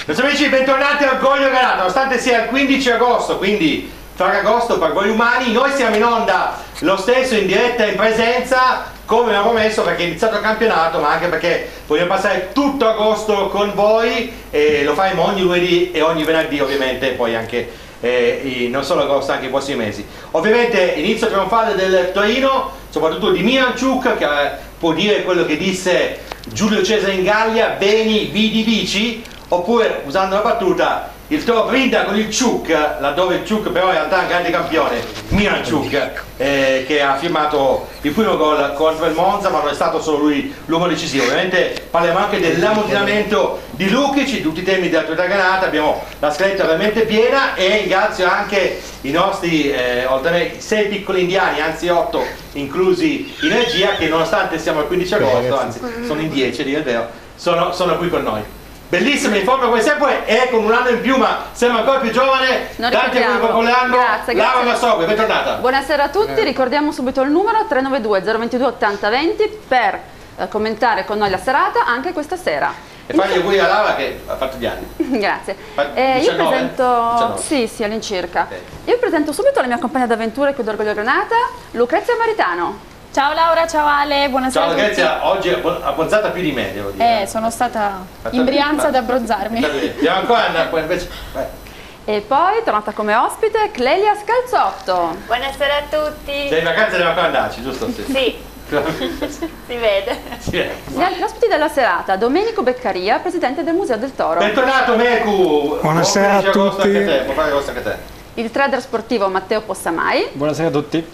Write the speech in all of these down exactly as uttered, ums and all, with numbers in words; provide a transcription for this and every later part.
Nostri amici, bentornati al Orgoglio Granata, nonostante sia il quindici agosto, quindi Ferragosto per voi umani, noi siamo in onda lo stesso in diretta in presenza come abbiamo promesso, perché è iniziato il campionato, ma anche perché vogliamo passare tutto agosto con voi e lo faremo ogni lunedì e ogni venerdì ovviamente, e poi anche eh, i, non solo agosto, anche i prossimi mesi. Ovviamente inizio trionfale del Torino, soprattutto di Miranchuk, che eh, può dire quello che disse Giulio Cesare in Gallia: veni, vidi, vici. Oppure, usando la battuta, il Toro brinda con il Ciuk, laddove il Ciuk però in realtà è un grande campione, Miranchuk, eh, che ha firmato il primo gol contro il Monza, ma non è stato solo lui l'uomo decisivo. Ovviamente parliamo anche dell'ammutinamento di Lukic, di tutti i temi dell'attualità Granata, abbiamo la scaletta veramente piena e ringrazio anche i nostri, eh, oltre a me, sei piccoli indiani, anzi otto, inclusi in regia, che nonostante siamo al quindici agosto, anzi sono in dieci a dire il vero, sono, sono qui con noi. Bellissima, in forma come sempre e con un anno in più, ma sembra ancora più giovane. Non tanti auguri per compleanno. Grazie, Laura grazie. Massogui, bentornata. Buonasera a tutti, eh. ricordiamo subito il numero tre nove due zero due due ottanta venti per eh, commentare con noi la serata anche questa sera. E fare gli auguri a Laura che ha fatto gli anni. Grazie. Eh, io presento, diciannove. sì, sì, all'incirca. Okay. Io presento subito la mia compagna d'avventure qui d'Orgoglio Granata, Lucrezia Maritano. Ciao Laura, ciao Ale, buonasera. Ciao a tutti. Lucrezia, oggi è abbronzata più di me, devo dire. Eh, sono stata in Brianza ad abbronzarmi. Andiamo ancora andare, poi invece. Vai. E poi, tornata come ospite, Clelia Scalzotto. Buonasera a tutti. Sei in vacanza, devi ancora andarci, giusto? Sì. Sì. Si vede. Sì. Gli altri ospiti della serata, Domenico Beccaria, presidente del Museo del Toro. Bentornato Meku. Buonasera a tutti. Anche te. Può fare agosto anche te. Il trader sportivo Matteo Possamai. Buonasera a tutti.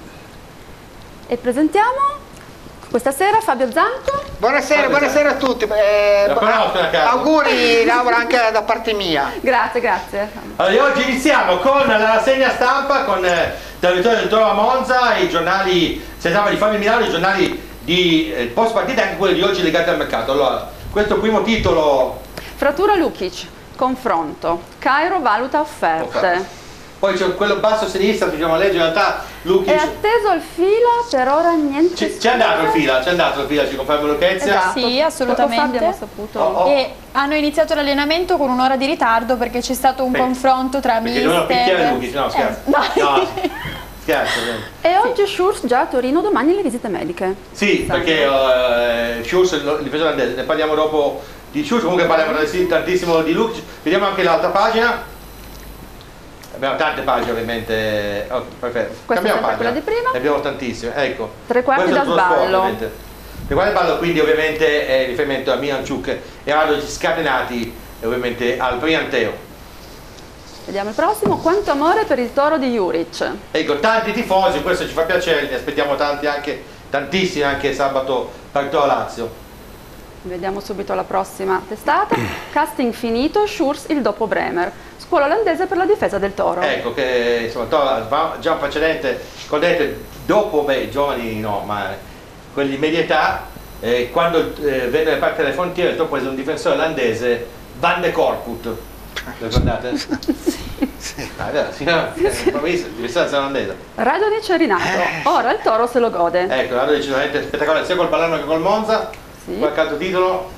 E presentiamo questa sera Fabio Zanco. Buonasera, buonasera a tutti. Eh, La conosco la casa. auguri Laura anche da parte mia. Grazie, grazie. Allora, oggi iniziamo con la rassegna stampa, con eh, la vittoria del Toro a Monza, i giornali, si trattava di Fabio Milano, i giornali di eh, post partita e anche quelli di oggi legati al mercato. Allora, questo primo titolo. Frattura Lukic, confronto, Cairo valuta offerte. Offerte. Poi c'è quello basso a sinistra, diciamo a leggere, in realtà Lukic. È atteso il fila, per ora niente. C'è andato il fila, c'è andato il fila, ci conferma Lucrezia. Esatto. Sì, assolutamente. Poco fa abbiamo saputo. Oh, oh. E hanno iniziato l'allenamento con un'ora di ritardo perché c'è stato un Beh, confronto tra perché dovevano picchiare mister. Lukic, no scherzo. Eh, dai. No, scherzo. E oggi Schurz già a Torino, domani le visite mediche. Sì, perché uh, Schurz, il difensore olandese, ne parliamo dopo di Schurz, comunque parliamo tantissimo di Lukic. Vediamo anche l'altra pagina. Abbiamo tante pagine ovviamente. Oh, perfetto. Questa è Cambiamo sempre pagina. quella di prima. Ne abbiamo tantissime, ecco. Tre quarti Questo è da il tuo sport, sballo. ovviamente. Tre quarti da sballo, quindi ovviamente è riferimento a Miranchuk e Radovic scatenati e ovviamente al Prianteo. Vediamo il prossimo. Quanto amore per il Toro di Juric. Ecco, tanti tifosi, questo ci fa piacere, ne aspettiamo tanti anche, tantissimi anche sabato per Toro Lazio. Vediamo subito la prossima testata. Casting finito, Schurz il dopo Bremer. Scuola olandese per la difesa del Toro. Ecco che insomma Toro va già un precedente, scordate, dopo beh, i giovani no, ma quelli di media età, eh, quando eh, venne parte delle frontiere, il Toro prese un difensore olandese, Van de Korkut. Lo ricordate? Sì. Ah, è vero, sì, no, sì. Bravissimo, difensore olandese. Radonic è rinato. Ora il Toro se lo gode. Ecco, la decisamente spettacolare, sia col Palermo che col Monza. Sì. Qualche altro titolo?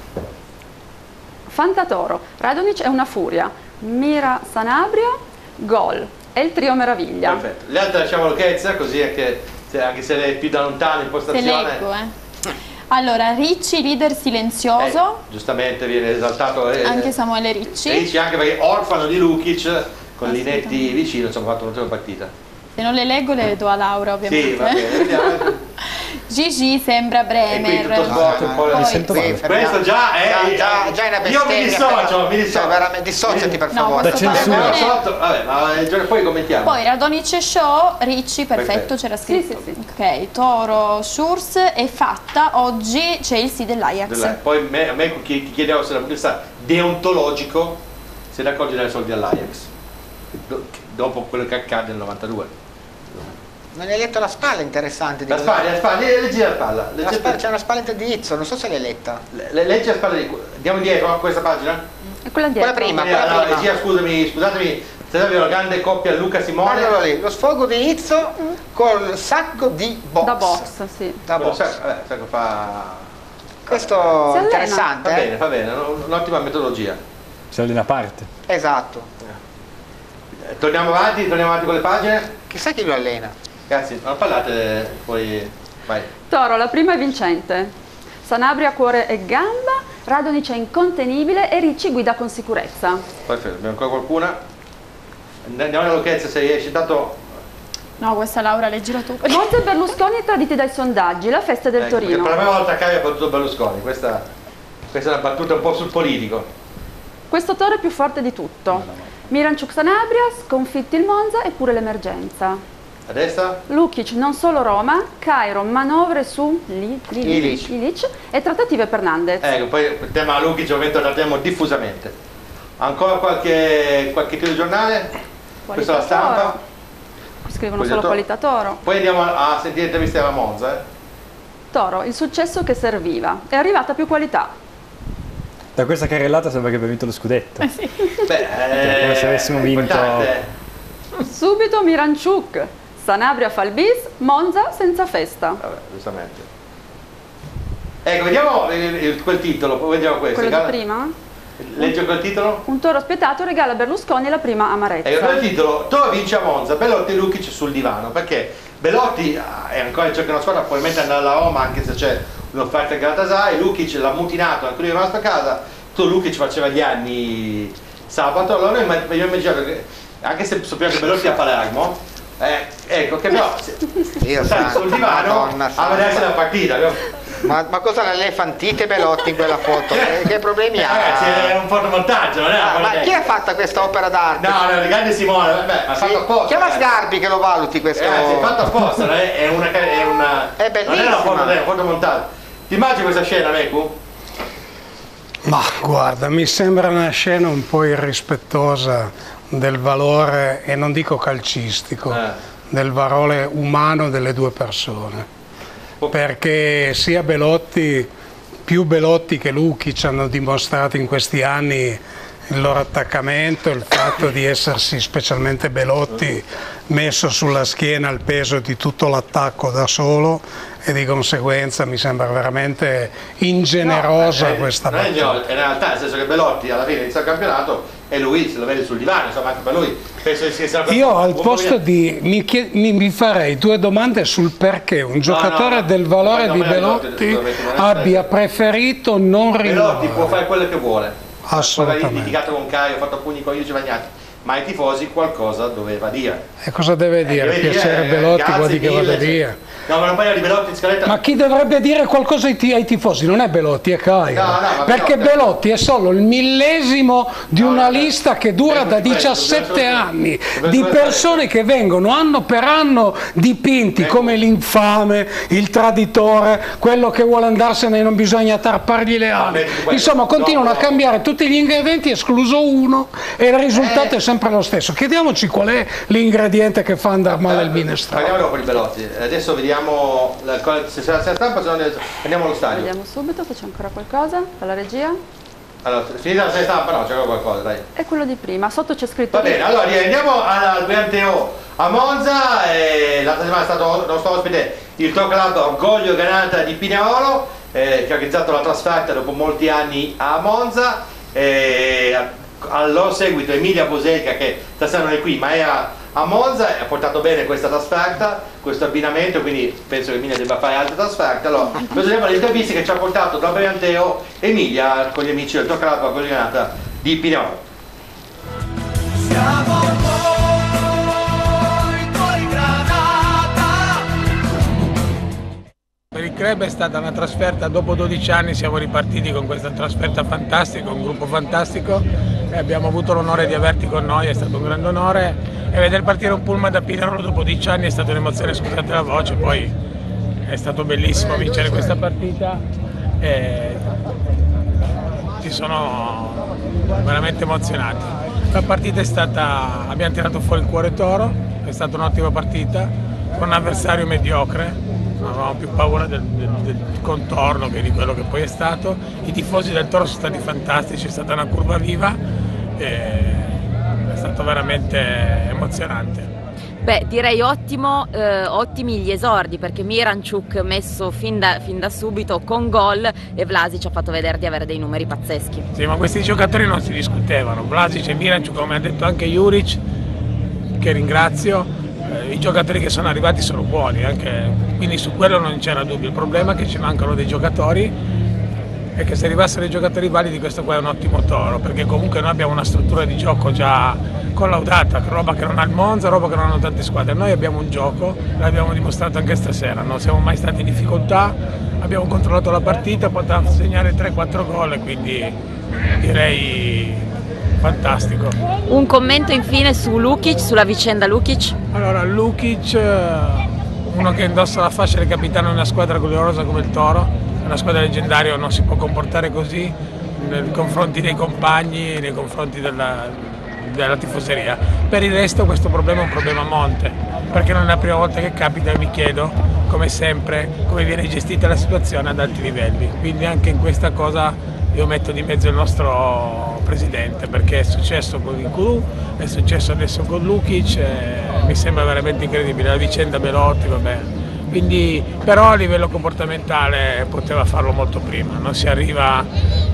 Fantatoro. Radonic è una furia. Mira Sanabria, gol. È il trio meraviglia. Perfetto. Le altre lasciamo Lucrezia, così anche se, anche se lei è più da lontano Se impostazione. leggo, eh. Allora, Ricci, leader silenzioso. Eh, giustamente viene esaltato eh, Anche Samuele Ricci. Ricci, anche perché orfano di Lukic, con Assolutamente. Linetti vicino, insomma ha fatto un'ottima partita. Se non le leggo le do a Laura, ovviamente. Sì, va bene, vediamo. Gigi sembra E qui Bremer. tutto sport, un po' Poi- Mi sento male. questo già è Già, già, già è una io bestemmia. mi dissocio, mi Cioè, dissocio. veramente, dissociati per No, favore. questo Da censura. paragone- Sotto, vabbè, ma eh, poi commentiamo. Poi Radonic e Show, Ricci, perfetto, Perfetto. c'era Sì, scritto. sì, sì. Ok, Toro, Schurz è fatta, oggi c'è il sì dell'Ajax. Della- Poi me, a me chi- ti chiedevo se dal punto di vista deontologico se d'accordo di dare soldi all'Ajax Do- dopo quello che accade nel novantadue. Non hai letto la spalla interessante di La spalla, la spalla, leggi la spalla, La leggi, spalla- C'è una spalla di Izzo, non so se l'hai letta. le- leggi la spalla di andiamo indietro a questa pagina. E quella dietro. Quella prima. Eh, allora, regia, scusami, scusatemi, se avete una grande coppia Luca Simone. Guardalo lì, lo sfogo di Izzo col sacco di box. Da box, sì. Da Quello box. sa- vabbè, sa che fa. Questo Si allena. interessante. Va eh? bene, va bene, un'ottima metodologia. si allena a parte. Esatto. Eh, Torniamo avanti, torniamo avanti con le pagine. Chissà chi lo allena. Ragazzi, non parlate, poi vai. Toro, la prima è vincente. Sanabria, cuore e gamba. Radonic è incontenibile e Ricci guida con sicurezza. Perfetto, abbiamo ancora qualcuna. Andiamo alla Lucchezza se riesci, tanto... No, questa Laura leggila tu. Monza e Berlusconi traditi dai sondaggi, la festa del Ecco, perché Torino. per la prima volta Caio ha battuto Berlusconi, questa, questa è una battuta un po' sul politico. Questo toro è più forte di tutto. Miranciuk Sanabria, sconfitti il Monza eppure l'emergenza. A destra? Lukic non solo Roma, Cairo manovre su Li- Li- Ilic. Ilic e trattative per Nandez. Ecco, poi il tema Lukic ovviamente lo trattiamo diffusamente. Ancora qualche, qualche titolo di giornale? Questa è la stampa. Toro. Scrivono Qualità solo Toro. qualità Toro. Poi andiamo a, a sentire interviste alla Monza. Eh. Toro, il successo che serviva. È arrivata più qualità. Da questa carrellata sembra che abbia vinto lo scudetto. Beh, Come se avessimo è vinto- importante. Subito Miranciuk. Sanabria fa il bis, Monza senza festa. Vabbè, giustamente. Ecco, vediamo il- il- quel titolo, poi vediamo questo. Quello di Regala- prima? Leggi quel titolo? Un toro spietato regala a Berlusconi la prima amarezza. Ecco, quel titolo, Toro vince a Monza, Belotti e Lukic sul divano, perché Belotti ah, è ancora in cerca di una squadra, probabilmente andrà alla Roma anche se c'è un'offerta a Galatasaray, Lukic l'ha mutinato, anche lui è rimasto a casa, tu Lukic faceva gli anni sabato, allora noi abbiamo immaginato che, anche se sappiamo che Belotti è a Palermo, eh, ecco che però se- Io stai santo, sul divano Madonna a santa. vedersi la partita. abbiamo- Ma, ma cosa l'elefantite Belotti in quella foto? Che, che problemi Eh, ha? ragazzi, è un fotomontaggio, non è una Ah, ma cosa chi ha tecnica. fatto questa opera d'arte? No, no, il grande Simone, vabbè, ma Sì. fatto apposta. Chiama ragazzi. Sgarbi che lo valuti questo. Ragazzi, è fatto apposta, non è, è una, è una È non è una bellissima. foto, è una foto montata. Ti immagini questa scena, Meku? Ma guarda, mi sembra una scena un po' irrispettosa del valore, e non dico calcistico, Eh. del valore umano delle due persone. Perché sia Belotti, più Belotti che Lukic hanno dimostrato in questi anni il loro attaccamento, il fatto di essersi, specialmente Belotti, messo sulla schiena il peso di tutto l'attacco da solo, e di conseguenza mi sembra veramente ingenerosa No, eh, questa non è battuta. ingenuo, è in realtà nel senso che Belotti alla fine inizia il campionato e lui se lo vede sul divano, insomma anche per lui penso che sia Io al posto di mi, chied- mi- mi farei due domande sul perché un giocatore no, del valore no, di no, Belotti no, no, no, no, no, abbia preferito non Belotti rinnovare. può fare quello che vuole. Assolutamente. Poi ha litigato con Caio, ha fatto pugni con Iuci Vagnati, ma ai tifosi qualcosa doveva dire. E cosa deve dire? deve Piacere dire, Belotti, grazie vuol dire che mille, vada cioè- dire. No, ma non parliamo di Belotti in scaletta. Ma chi dovrebbe dire qualcosa ai, ti- ai tifosi? Non è Belotti, è Caio. No, no, ma Perché però- Belotti è solo il millesimo di No, una no, lista che dura eh, da questo, diciassette dobbiamo- anni, dobbiamo di solo persone che vengono anno per anno dipinti Ecco. come l'infame, il traditore, quello che vuole andarsene e non bisogna tarpargli le ali. metti questo. Insomma, continuano No, a no. cambiare tutti gli ingredienti, escluso uno, e il risultato Eh. è sempre lo stesso. Chiediamoci qual è l'ingrediente che fa andare male il Parliamo minestrone. dopo di Belotti. Adesso vediamo la, se c'è la stampa, se no andiamo allo stadio. Vediamo subito se c'è ancora qualcosa dalla regia. Allora, finita la stampa, no, c'è ancora qualcosa, dai. È quello di prima, sotto c'è scritto... Va bene, allora andiamo al Benteo a Monza. E l'altra settimana è stato nostro ospite il Toro Club Orgoglio Granata di Pinerolo, eh, che ha organizzato la trasferta dopo molti anni a Monza. E al loro seguito Emilia Boselca, che stasera non è qui ma era a Monza, e ha portato bene questa trasferta, questo abbinamento, quindi penso che Emilia debba fare altre trasferte. Allora, vediamo le interviste che ci ha portato da Brianteo Emilia con gli amici del Toro Club Orgoglio Granata di Pinerolo. Siamo noi, Tori Granata. Per il club è stata una trasferta, dopo dodici anni siamo ripartiti con questa trasferta fantastica, un gruppo fantastico, e abbiamo avuto l'onore di averti con noi, è stato un grande onore, e vedere partire un pullman da Pinerolo dopo dodici anni è stata un'emozione, scusate la voce, poi è stato bellissimo vincere questa partita, e ci sono veramente emozionati. La partita è stata, abbiamo tirato fuori il cuore Toro, è stata un'ottima partita, con un avversario mediocre. Avevamo più paura del, del, del contorno che di quello che poi è stato. I tifosi del Toro sono stati fantastici, è stata una curva viva e è stato veramente emozionante. Beh, direi ottimo, eh, ottimi gli esordi, perché Miranchuk messo fin da, fin da subito con gol e Vlasic ha fatto vedere di avere dei numeri pazzeschi. Sì, ma questi giocatori non si discutevano, Vlasic e Miranchuk, come ha detto anche Juric, che ringrazio, eh, i giocatori che sono arrivati sono buoni, anche, quindi su quello non c'era dubbio. Il problema è che ci mancano dei giocatori e che se arrivassero i giocatori validi questo qua è un ottimo toro, perché comunque noi abbiamo una struttura di gioco già collaudata, roba che non ha il Monza, roba che non hanno tante squadre. Noi abbiamo un gioco, l'abbiamo dimostrato anche stasera, non siamo mai stati in difficoltà, abbiamo controllato la partita, potevamo segnare tre quattro gol, quindi direi fantastico. Un commento infine su Lukic, sulla vicenda Lukic? Allora, Lukic, uno che indossa la fascia del capitano di una squadra gloriosa come il Toro, una squadra leggendaria non si può comportare così nei confronti dei compagni, nei confronti della, della tifoseria. Per il resto questo problema è un problema a monte, perché non è la prima volta che capita e mi chiedo, come sempre, come viene gestita la situazione ad alti livelli. Quindi anche in questa cosa io metto di mezzo il nostro presidente, perché è successo con Inculu, è successo adesso con Lukic, e mi sembra veramente incredibile. La vicenda Belotti, vabbè. Quindi, però a livello comportamentale poteva farlo molto prima, non si arriva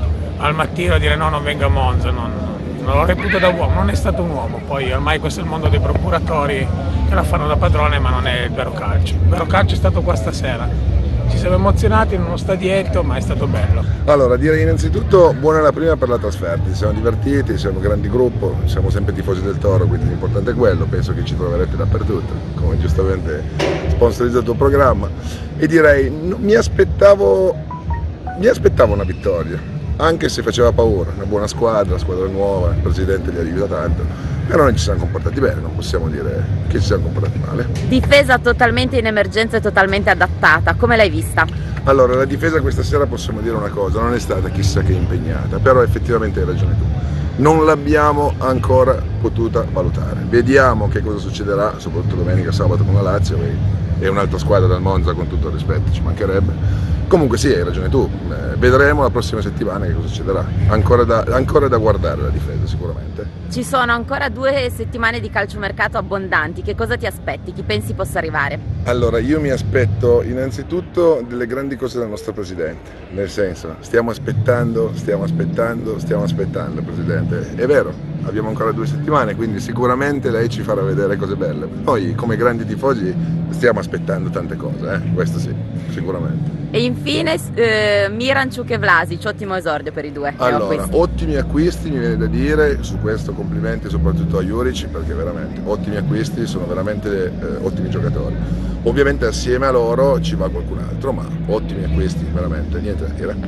al mattino a dire no, non venga a Monza, non, non lo reputo da uomo, non è stato un uomo, poi ormai questo è il mondo dei procuratori che la fanno da padrone, ma non è il vero calcio. Il vero calcio è stato qua stasera, ci siamo emozionati in uno stadietto, ma è stato bello. Allora, direi innanzitutto buona la prima per la trasferta, ci siamo divertiti, siamo un grande gruppo, siamo sempre tifosi del Toro, quindi l'importante è quello, penso che ci troverete dappertutto, come giustamente sponsorizza il tuo programma, e direi mi aspettavo, mi aspettavo una vittoria, anche se faceva paura, una buona squadra, squadra nuova, il presidente li aiuta tanto, però noi ci siamo comportati bene, non possiamo dire che ci siamo comportati male. Difesa totalmente in emergenza e totalmente adattata, come l'hai vista? Allora, la difesa questa sera possiamo dire una cosa, non è stata chissà che impegnata, però effettivamente hai ragione tu. Non l'abbiamo ancora potuta valutare. Vediamo che cosa succederà, soprattutto domenica, sabato con la Lazio, è un'altra squadra del Monza, con tutto il rispetto, ci mancherebbe. Comunque sì, hai ragione tu, eh, vedremo la prossima settimana che cosa succederà. Ancora da, ancora da guardare la difesa sicuramente. Ci sono ancora due settimane di calciomercato abbondanti, che cosa ti aspetti? Chi pensi possa arrivare? Allora, io mi aspetto innanzitutto delle grandi cose dal nostro Presidente, nel senso, stiamo aspettando, stiamo aspettando, stiamo aspettando, Presidente. È vero, abbiamo ancora due settimane, quindi sicuramente lei ci farà vedere cose belle. Noi, come grandi tifosi, stiamo aspettando tante cose, eh? Questo sì, sicuramente. E infine eh, Miranchuk e Vlasic, ottimo esordio per i due. Allora, ottimi acquisti, mi viene da dire, su questo complimenti soprattutto a Juric, perché veramente ottimi acquisti, sono veramente eh, ottimi giocatori. Ovviamente assieme a loro ci va qualcun altro, ma ottimi acquisti, veramente, niente da dire.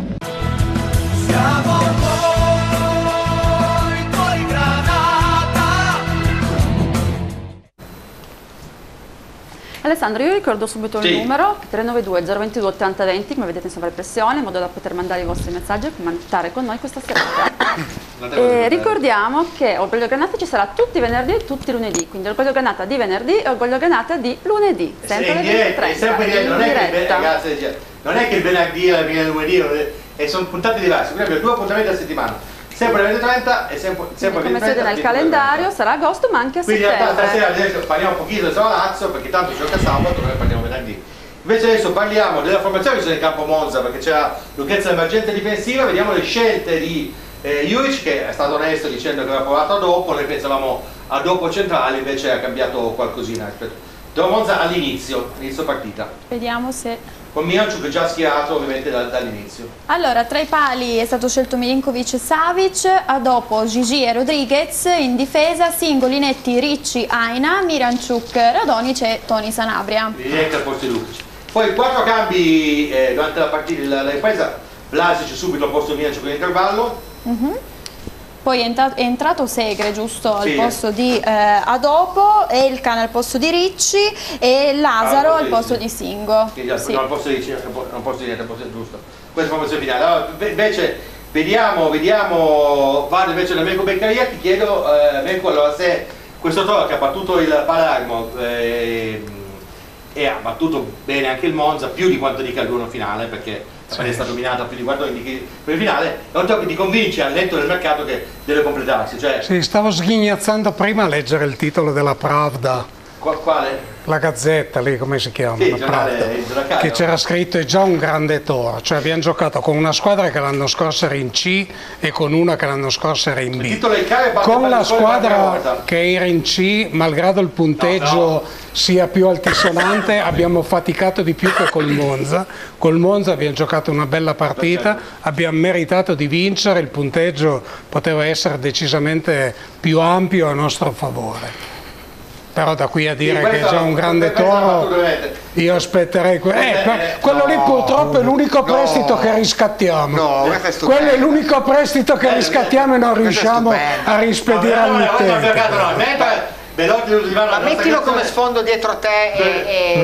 Siamo noi, noi Granata. Alessandro, io ricordo subito sì. il numero tre nove due zero due due ottanta venti, come vedete in sovraimpressione, in modo da poter mandare i vostri messaggi e commentare con noi questa serata. E ricordiamo che Orgoglio Granata ci sarà tutti i venerdì e tutti i lunedì, quindi Orgoglio Granata di venerdì e Orgoglio Granata di lunedì, sempre alle diretta, è sempre in diretta, non, è che, ragazzi, non è che il venerdì e il lunedì e sono puntate diverse, quindi abbiamo due appuntamenti a settimana, sempre alle venti e trenta e sempre, sempre come siete nel calendario sarà agosto ma anche a quindi settembre. Quindi stasera ad esempio parliamo un pochino del Lazio, perché tanto gioca sabato, noi parliamo venerdì. Invece adesso parliamo della formazione che c'è nel campo Monza, perché c'era l'urgenza emergenza difensiva, vediamo le scelte di eh, Juric, che è stato onesto dicendo che aveva provato a dopo, noi pensavamo a dopo centrale, invece ha cambiato qualcosina rispetto. Del Monza all'inizio, inizio partita. Vediamo se... Con Miranchuk già schierato ovviamente da, dall'inizio. Allora, tra i pali è stato scelto Milinkovic e Savic, a dopo Gigi e Rodriguez, in difesa Singoli, Netti, Ricci, Aina, Miranchuk, Radonic e Toni Sanabria. Diretta al posto di Lukic. Poi quattro cambi eh, durante la partita, la, la ripresa, Vlasic subito al posto di Miranchuk in intervallo. Uh-huh. Poi è entrato, è entrato Segre, giusto, al sì. posto di eh, Adopo, e il Cane al posto di Ricci e Lazaro al posto di Singo. Sì, sì. No, al posto di Ricci, non posto di niente, al posto di giusto. Questa è la formazione finale. Allora, invece vediamo, vediamo, vado invece da Mirko Beccaria, ti chiedo, eh, Mirko, allora se questo Toro che ha battuto il Palermo eh, e ha battuto bene anche il Monza, più di quanto dica il turno finale, perché sì. è stato dominato più di quanto indichi per il finale, è un tocco che ti convince al netto del mercato che deve completarsi. Cioè... Sì, stavo sghignazzando prima a leggere il titolo della Pravda Quale? La Gazzetta lì, come si chiama? Sì, La giornale, Pravda, il giornale. che c'era scritto è già un grande toro, cioè abbiamo giocato con una squadra che l'anno scorso era in C e con una che l'anno scorso era in B. Con la squadra che era in C, malgrado il punteggio no, no. sia più altisonante, abbiamo faticato di più che col Monza. Col Monza abbiamo giocato una bella partita, abbiamo meritato di vincere, il punteggio poteva essere decisamente più ampio a nostro favore. Però da qui a dire sì, che è già un grande toro, io aspetterei que eh, que quello no, lì purtroppo è l'unico prestito no, che riscattiamo no, quello è l'unico prestito che riscattiamo e non riusciamo a rispedire al mittente. Ma mettilo come sfondo dietro te e,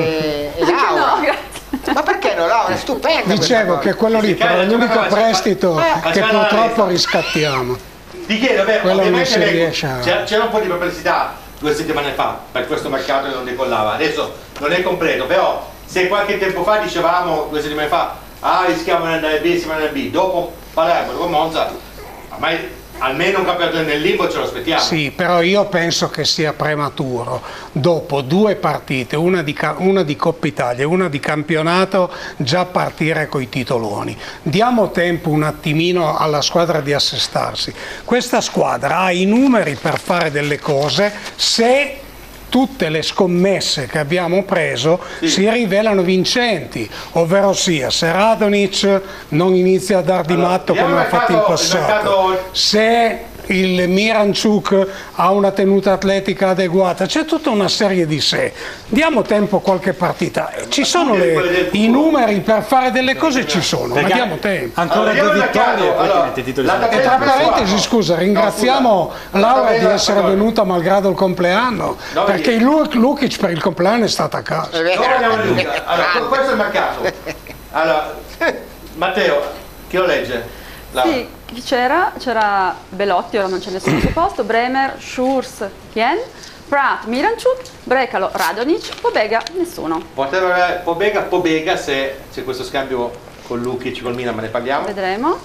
e, e Laura. Ma perché no, Laura? È stupendo. Dicevo che quello lì però è l'unico prestito che purtroppo riscattiamo. Ti chiedo, beh, quello non si riesce a... C'era un po' di perplessità due settimane fa per questo mercato che non decollava, adesso non è completo, però se qualche tempo fa dicevamo, due settimane fa, ah rischiamo di andare B, siamo nel B, dopo Palermo, dopo Monza, ormai almeno un campionato nel limbo ce lo aspettiamo. Sì, però io penso che sia prematuro, dopo due partite, una di, una di Coppa Italia e una di campionato, già partire coi titoloni. Diamo tempo un attimino alla squadra di assestarsi. Questa squadra ha i numeri per fare delle cose se tutte le scommesse che abbiamo preso sì. si rivelano vincenti, ovvero sia se Radonic non inizia a dar di allora, matto come ha fatto in passato, se il Miranchuk ha una tenuta atletica adeguata, c'è tutta una serie di sé. Diamo tempo a qualche partita, ci sono le, i numeri per fare delle cose, ci sono, ma diamo tempo. Ancora due vittorie e poi ti metti titoli. E tra parentesi, scusa, ringraziamo Laura di essere venuta malgrado il compleanno, perché il Lukic per il compleanno è stata a casa. Allora, questo è il mercato. Allora, Matteo, chi lo legge? Sì, chi c'era? C'era Belotti, ora non c'è nessuno sul posto, Bremer, Schurz, Kien, Pratt, Miranchuk, Brecalo, Radonic, Pobega, nessuno. Poteva Pobega, Pobega se c'è questo scambio con Lukic, col Milan, ma ne parliamo. Vedremo.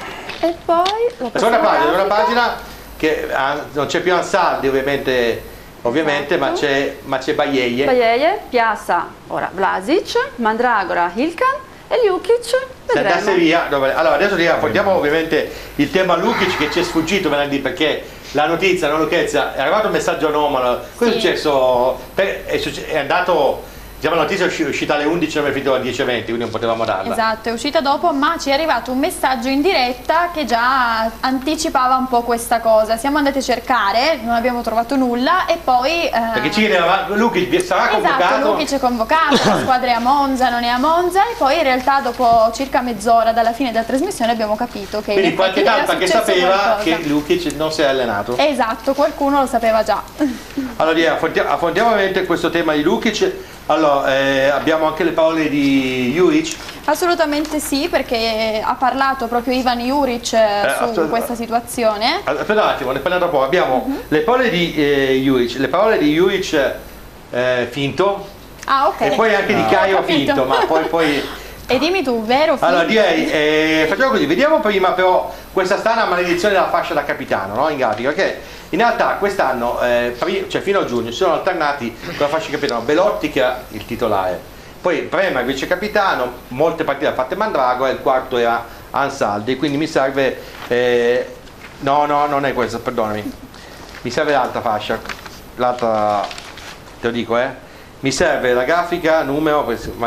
E poi la seconda pagina, una pagina che ah, non c'è più Ansaldi ovviamente, ovviamente esatto. ma c'è Bayeie. Bayeie, Piazza, ora Vlasic, Mandragora, Hilkan e Lukic. Se andasse via, dove... allora adesso affrontiamo ovviamente il tema Lukic che ci è sfuggito venerdì perché la notizia, non Lucchezza, è arrivato un messaggio anomalo, cosa sì. è successo? È andato, diciamo la notizia è uscita alle undici e non è finito alle dieci e venti, quindi non potevamo darla. Esatto, è uscita dopo, ma ci è arrivato un messaggio in diretta che già anticipava un po' questa cosa. Siamo andati a cercare, non abbiamo trovato nulla e poi... Eh... Perché ci chiedeva, Lukic sarà convocato? Esatto, Lukic è convocato, la squadra è a Monza, non è a Monza e poi in realtà dopo circa mezz'ora dalla fine della trasmissione abbiamo capito che... Quindi qualche talpa che sapeva qualcosa. Che Lukic non si è allenato. Esatto, qualcuno lo sapeva già. Allora affrontiamo ovviamente questo tema di Lukic. Allora, eh, abbiamo anche le parole di Juric? Assolutamente sì, perché ha parlato proprio Ivan Juric eh, su aspetta, questa situazione. Aspetta un attimo, ne parliamo dopo. Abbiamo uh-huh. le parole di eh, Juric, le parole di Juric eh, finto ah, okay. e poi anche ah. di Caio finto, ma poi... poi... E dimmi tu, vero? Finto? Allora direi, eh, facciamo così, vediamo prima però questa strana maledizione della fascia da capitano, no? In grafica, perché in realtà quest'anno, eh, cioè fino a giugno, si sono alternati con la fascia di capitano Belotti che era il titolare, poi Prema il vice capitano, molte partite fatte Mandrago e il quarto era Ansaldi, quindi mi serve, eh, no no non è questo, perdonami, mi serve l'altra fascia, l'altra, te lo dico eh, mi serve la grafica numero,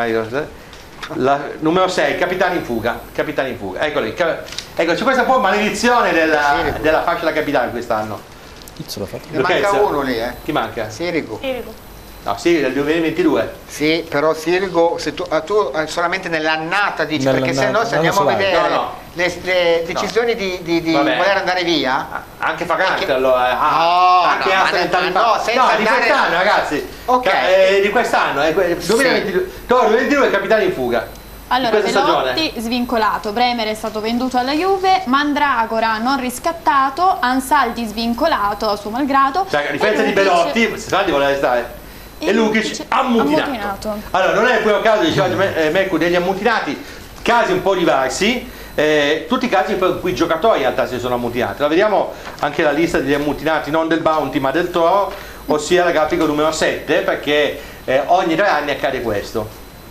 la, numero sei, capitano in fuga, capitano in fuga, eccoli, ecco c'è questa un po' maledizione della, della fascia da capitano quest'anno. Ne manca uno lì, eh? Chi manca? Sirigu. Sirigu. No, Sirigu del duemilaventidue. Sì, però Sirigu, se tu, tu solamente nell'annata dici, nell perché se no se andiamo a vedere no, no. le, le decisioni no. di, di, di voler andare via. Anche Fagante allora. Ah, no, anche no, Asta no, no, senza no, andare... di quest'anno ragazzi. Ok. Eh, di quest'anno, eh, duemilaventidue. Sì. duemilaventidue capitano in fuga. Allora, Belotti svincolato, Bremer è stato venduto alla Juve, Mandragora non riscattato, Ansaldi svincolato a suo malgrado. Cioè, a differenza di Belotti, Ansaldi voleva restare. E Lukic ammutinato. ammutinato. Allora, non è il primo caso di Giorgio Meccu degli ammutinati, casi un po' diversi, eh, tutti i casi in cui i giocatori in realtà si sono ammutinati. La vediamo anche la lista degli ammutinati, non del Bounty ma del Toro. ossia la grafica numero sette, perché eh, ogni tre anni accade questo.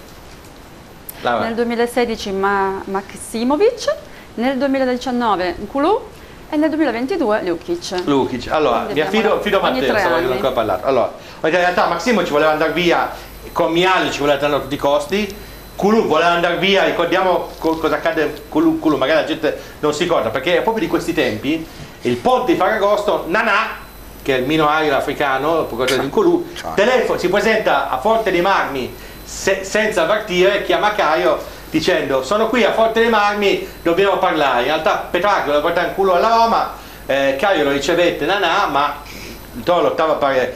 Laura. Nel duemilasedici Ma Maksimovic, nel duemiladiciannove Nkulù e nel duemilaventidue Lukic. Lukic. Allora, mi affido fido a Matteo, se non ho ancora parlato. Allora, in realtà Maksimovic voleva andare via con Miali, ci voleva andare a tutti i costi. Nkulù voleva andare via, ricordiamo cosa accade a Nkulù, magari la gente non si ricorda, perché è proprio di questi tempi il ponte di Ferragosto, Nanà, che è il Mino Ario africano, il procuratore di Nkulù, telefono, si presenta a Forte dei Marmi se, senza avvertire, chiama Caio dicendo sono qui a Forte dei Marmi, dobbiamo parlare. In realtà Petrarca voleva portare Nkulù alla Roma, eh, Caio lo ricevette Nanà, ma il Toro lottava per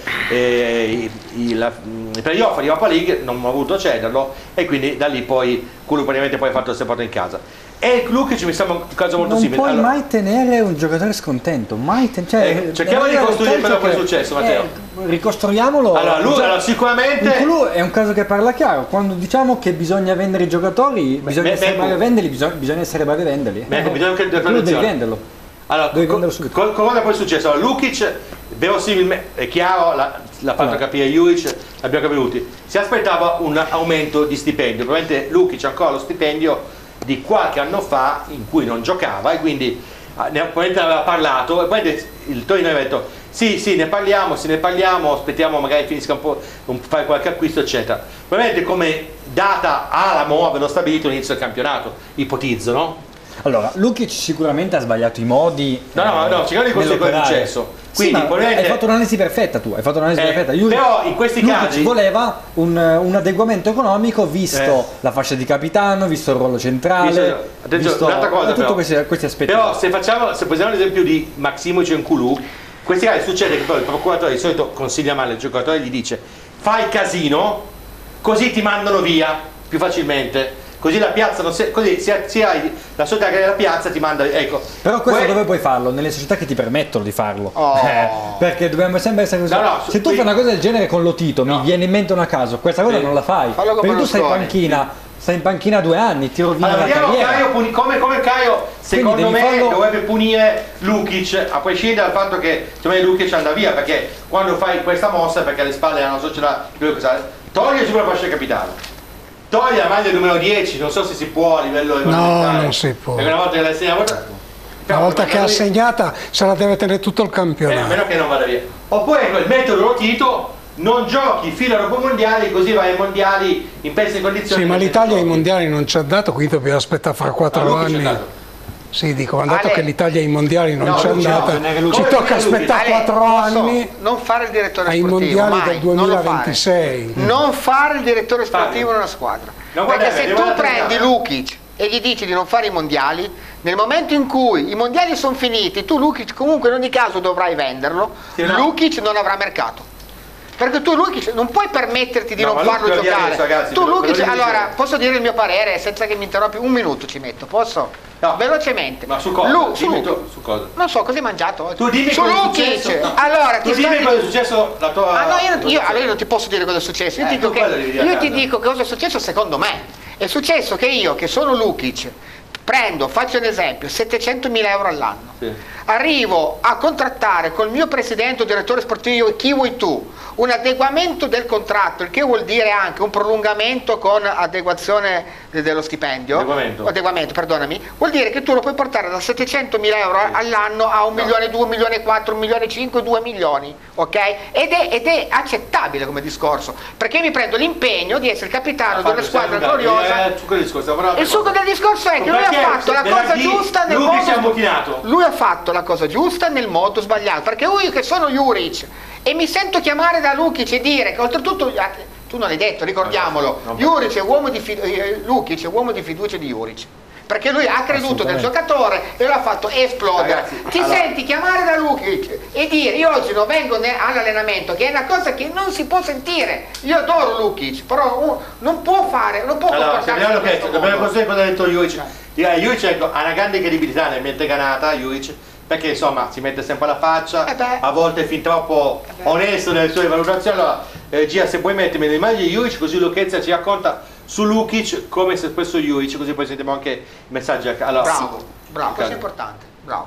eh, i, la, i playoff di Europa League, non ha voluto cederlo e quindi da lì poi Nkulù praticamente poi ha fatto il sepolto in casa. E il Lukic mi sembra un caso molto non simile. Non puoi allora, mai tenere un giocatore scontento, mai ten cioè, eh, cerchiamo di ricostruire quello che è successo, Matteo. Eh, ricostruiamolo. Allora, lui, allora, sicuramente Nkulù è un caso che parla chiaro. Quando diciamo che bisogna vendere i giocatori, bisogna beh, essere beh, bravi a venderli, bisogna, bisogna essere bravi a venderli. Beh, eh, bisogna anche tu devi venderlo. Allora, devi co venderlo subito. Co cosa poi è successo? Allora, Lukic, verosimilmente, è chiaro, l'ha fatto allora. capire Juric, l'abbiamo capito tutti. Si aspettava un aumento di stipendio, probabilmente Lukic ha ancora lo stipendio di qualche anno fa in cui non giocava e quindi ne, ne aveva parlato e poi il Torino aveva detto sì sì ne parliamo, se ne parliamo, aspettiamo magari finisca un po', un, fare qualche acquisto eccetera. Probabilmente come data alla Mo avevano stabilito l'inizio del campionato, ipotizzo, no? Allora, Lukic sicuramente ha sbagliato i modi. No, no, eh, no, cerchiamo di cosa è successo. Quindi, sì, probabilmente... hai fatto un'analisi perfetta tu, hai fatto un'analisi eh, perfetta. Lukic, però in questi Lukic casi voleva un, un adeguamento economico visto eh. la fascia di capitano, visto il ruolo centrale, visto, visto un'altra cosa, tutti questi, questi aspetti. Però se facciamo, se prendiamo l'esempio di Maksimovic e Nkulù, questi casi succede che poi il procuratore di solito consiglia male il giocatore e gli dice fai casino, così ti mandano via più facilmente. Così la piazza non si, così se, se hai la società che è la piazza ti manda, ecco. Però questo que... dove puoi farlo? Nelle società che ti permettono di farlo. Oh. Eh, perché dobbiamo sempre essere così. No, no, se tu qui... fai una cosa del genere con Lotito, no. mi viene in mente una caso, questa cosa sì. non la fai. Perché tu stai in panchina, stai in panchina due anni, ti rovina allora, la carriera. Caio puni, come, come Caio, secondo me farlo... dovrebbe punire Lukic, a prescindere dal fatto che secondo me Lukic andrà via, perché quando fai questa mossa, perché alle spalle ha una società, toglie subito la fascia capitale. Toglie la maglia numero dieci, non so se si può a livello no, non si può. Perché una volta che l'hai segnata, una volta che l'ha segnata se la deve tenere tutto il campionato. Eh, a meno che non vada via. Oppure ecco, il metodo Lotito, non giochi fino dopo mondiali, così vai ai mondiali in pessime condizioni. Sì, ma l'Italia ai mondiali non ci ha dato, quindi dobbiamo aspettare fra quattro anni. Sì, dico, hanno dato che l'Italia ai mondiali non c'è andata, no, ci tocca aspettare quattro anni. So, non fare il direttore ai sportivo mondiali mai, del duemilaventisei. Non, non fare il direttore sportivo in una squadra. No, perché se tu prendi Lukic e gli dici di non fare i mondiali, nel momento in cui i mondiali sono finiti, tu Lukic comunque in ogni caso dovrai venderlo, sì, no. Lukic non avrà mercato. Perché tu Lukic non puoi permetterti di no, non farlo giocare. Adesso, ragazzi, tu Lukic, allora posso dire il mio parere senza che mi interrompi un minuto ci metto, posso? No. Velocemente. Ma su cosa? Lu, su, tu, su cosa? Non so, cosa hai mangiato oggi? Tu dimmi su cosa Lukic. è successo. Allora, tu ti dimmi sto... cosa è successo la tua... Ah no, io, non, io, allora io non ti posso dire cosa è successo. Io, eh, dico che, io ti dico cosa è successo secondo me. È successo che io, che sono Lukic, prendo, faccio un esempio, settecentomila euro all'anno. Sì. Arrivo a contrattare col mio presidente o direttore sportivo, chi vuoi tu, un adeguamento del contratto, il che vuol dire anche un prolungamento con adeguazione dello stipendio, adeguamento, adeguamento perdonami, vuol dire che tu lo puoi portare da settecentomila euro sì. all'anno a un no. milione, due, un milione quattro, un milione cinque, due milioni, ok? Ed è, ed è accettabile come discorso, perché mi prendo l'impegno di essere capitano di una squadra gloriosa. Il succo del discorso, il succo del discorso è che lui ha fatto la cosa giusta nel modo, lui ha fatto la cosa giusta nel modo sbagliato, perché io che sono Juric e mi sento chiamare da Lukic e dire che oltretutto tu non l'hai detto, ricordiamolo, Juric è uomo di eh, Lukic è uomo di fiducia di Juric, perché lui ha creduto nel giocatore e lo ha fatto esplodere. Ragazzi, ti allora... senti chiamare da Lukic e dire io oggi non vengo all'allenamento, che è una cosa che non si può sentire. Io adoro Lukic, però uh, non può fare, non può allora, comportarsi. Dobbiamo cosa ha detto Juric. Juric ha una grande credibilità nel mente ganata, Juric, perché insomma si mette sempre la faccia, eh a volte è fin troppo eh onesto nelle sue valutazioni. Allora, eh, Gia, se puoi mettermi le immagini di Juric, così Lucchezza ci racconta su Lukic come si è espresso Juric, così poi sentiamo anche i messaggi. Allora, bravo, bravo, questo è importante, bravo.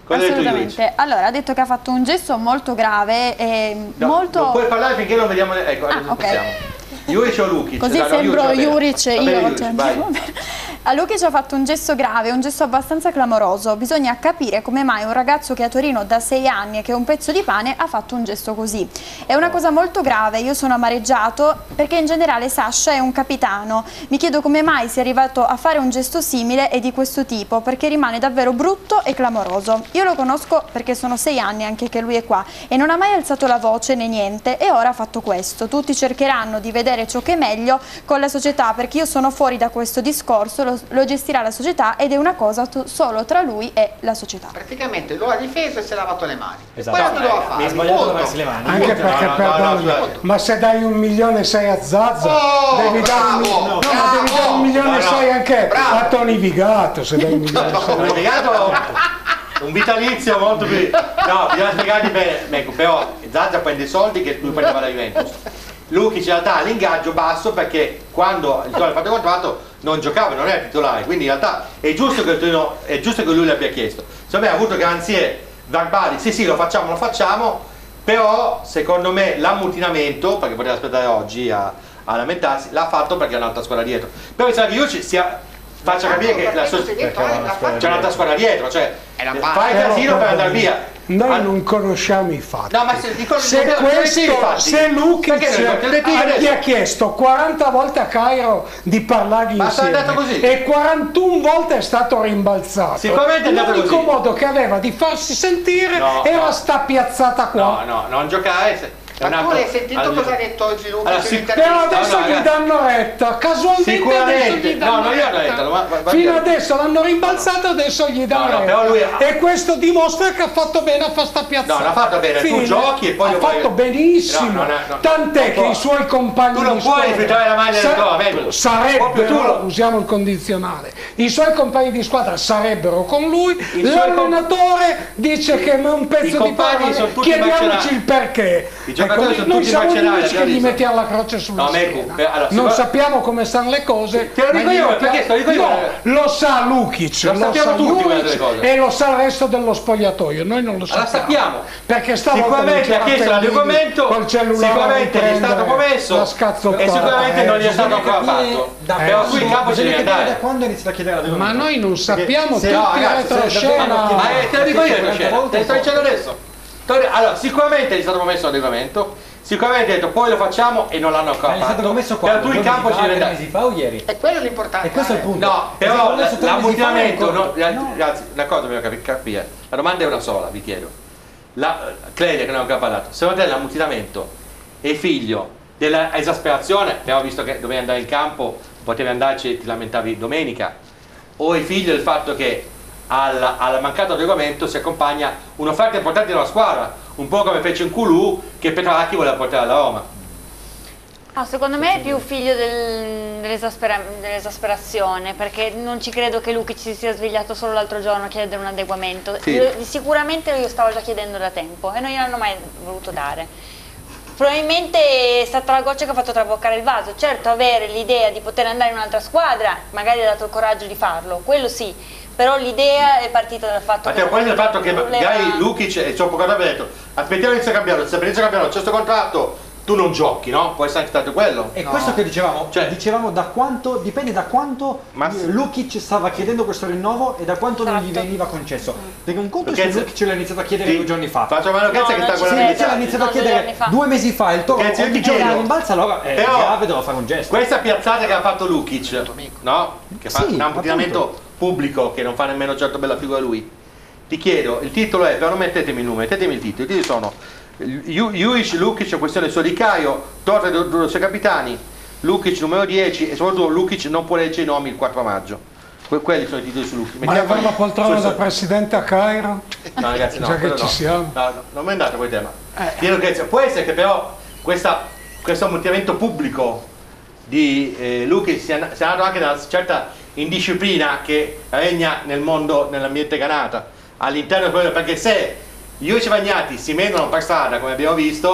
Assolutamente. Allora, ha detto che ha fatto un gesto molto grave e no, molto... Non puoi parlare finché non vediamo... Ecco, ah, adesso okay. Juric o Lukic? Così no, sembro no, Juric io. Juric, Cioè, vai. A Lukic ha fatto un gesto grave, un gesto abbastanza clamoroso. Bisogna capire come mai un ragazzo che è a Torino da sei anni e che è un pezzo di pane ha fatto un gesto così. È una cosa molto grave, io sono amareggiato perché in generale Sasha è un capitano. Mi chiedo come mai sia arrivato a fare un gesto simile e di questo tipo, perché rimane davvero brutto e clamoroso. Io lo conosco perché sono sei anni anche che lui è qua e non ha mai alzato la voce né niente e ora ha fatto questo. Tutti cercheranno di vedere ciò che è meglio con la società perché io sono fuori da questo discorso, lo, lo gestirà la società ed è una cosa solo tra lui e la società. Praticamente lo ha difeso e si è lavato le mani. Esatto. Quello che doveva fare. Ha sbagliato a lavarsi le mani. Anche perché, no, no, perdonami, no, no, ma se dai un milione e sei a Zazza, Oh, devi, dare un, bravo, no, bravo, ma devi dare un milione e no, no, sei anche bravo. a Tony Vigato, se dai un milione e sei. Tony Vigato, un vitalizio molto più... No, bisogna spiegarti bene, ecco, però Zazza prende i soldi che lui prendeva da Juventus. Lukic in realtà ha l'ingaggio basso perché quando il Torino ha fatto il contratto non giocava, non era titolare, quindi in realtà è giusto che, il Torino, è giusto che lui l'abbia chiesto. Secondo me ha avuto garanzie verbali, sì sì lo facciamo, lo facciamo, però secondo me l'ammutinamento, perché poteva aspettare oggi a, a lamentarsi, l'ha fatto perché è un'altra squadra dietro. Però mi sa che Juric sia... faccia capire che la so- c'è un'altra squadra dietro, cioè fai il casino per andare via. Noi ah, non conosciamo i fatti. No, ma se, dico, se, non questo, fatti. se Lukic gli ha chiesto quaranta volte a Cairo di parlargli ma insieme così. E quarantuno volte è stato rimbalzato, sicuramente è andato l'unico così. modo che aveva di farsi sentire no, era no. sta piazzata qua. No, no, non giocare. Ma tu hai sentito allora, cosa ha detto oggi Lukic? Allora, si, però adesso no, no, gli danno retta, casualmente sicuramente gli danno no, non gli hanno retta. retta ma, ma, fino adesso l'hanno rimbalzato, adesso gli danno no, no, retta. però lui ha... E questo dimostra che ha fatto bene a fare sta piazzata. No, non ha fatto bene, fine. Tu giochi e poi ha fatto vuoi... benissimo, no, no, no, tant'è che i suoi compagni tu non di puoi squadra rifiutare la maglia del Toro, sarebbero, usiamo il condizionale, i suoi compagni di squadra sarebbero con lui, l'allenatore dice che è un pezzo di pane, chiediamoci il perché. I giocatori sono tutti mercenari, mettiamo la croce sulla no, schiena. Me, allora, non va... sappiamo come stanno le cose. Te lo dico io, perché te lo dico io. No, lo sa Lukic, lo, lo sappiamo sa tutti Juric e lo sa il resto dello spogliatoio. Noi non lo sappiamo. Allora, sappiamo. Perché stavolta sicuramente ha chiesto l'adeguamento, col cellulare, sicuramente gli è stato promesso e sicuramente eh, non gli è stato ancora fatto. Però qui in campo ci devi andare. Da quando inizia a chiedere l'adeguamento? Ma noi non sappiamo tutti in retroscena. Ma te lo dico io retroscena, te lo sto dicendo adesso. Allora, sicuramente gli è stato promesso l'adeguamento. Sicuramente ha detto poi lo facciamo e non l'hanno ancora fatto. Promesso però tu in campo ci devi andare. Mesi fa o ieri? E quello è l'importante. E questo è il punto. No, però l'ammutinamento, no, ragazzi, una cosa dobbiamo capire. La domanda è una sola, vi chiedo. La Clelia che non ha ancora parlato. Secondo te l'ammutinamento è figlio della esasperazione, però visto che dovevi andare in campo, potevi andarci e ti lamentavi domenica, o è figlio del fatto che al, al mancato adeguamento si accompagna un'offerta importante della squadra, un po' come fece in Culù che Petrarchi voleva portare alla Roma. No, secondo me è più figlio del, dell'esaspera, dell'esasperazione, perché non ci credo che Lukic si sia svegliato solo l'altro giorno a chiedere un adeguamento. Sì. Io, sicuramente io stavo già chiedendo da tempo e non gliel'hanno mai voluto dare. Probabilmente è stata la goccia che ha fatto traboccare il vaso. Certo, avere l'idea di poter andare in un'altra squadra magari ha dato il coraggio di farlo, quello sì, però l'idea è partita dal fatto Matteo, che... poi dal fatto che voleva... magari Lukic e Cioppo Cotto aveva detto aspettiamo inizio a cambiare, se per inizio a cambiare c'è questo contratto tu non giochi, no? Può essere anche stato quello. E no. questo che dicevamo, cioè, dicevamo da quanto, dipende da quanto ma Lukic stava chiedendo questo rinnovo e da quanto esatto. non gli veniva concesso. Perché un conto perché è che Lukic l'ha iniziato a chiedere sì. due giorni fa. Faccio una no, che sta guardando. Se l'ha iniziato a chiedere due mesi fa, il Toro ogni giorno rimbalza, allora è però, grave, devo fare un gesto. Questa piazzata che ha fatto Lukic, no? Che fa sì, un ammutinamento pubblico che non fa nemmeno certo bella figura lui. Ti chiedo, il titolo è, però non mettetemi il nome, mettetemi il titolo, i titoli sono Juric, Lukic, questione solo di Caio, Torre dei suoi capitani, Lukic numero dieci e soprattutto Lukic non può leggere i nomi il quattro maggio. Que quelli sono i titoli su Lukic. Ma aveva la poltrona da presidente a Cairo? No ragazzi, no, già che ci no. siamo. No, no, non mi è andato quel tema. Eh. Che, può essere che però questa, questo ammutinamento pubblico di eh, Lukic sia, sia nato anche da una certa indisciplina che regna nel mondo, nell'ambiente Granata, all'interno di quello, perché se Juric e Vagnati si menano per strada come abbiamo visto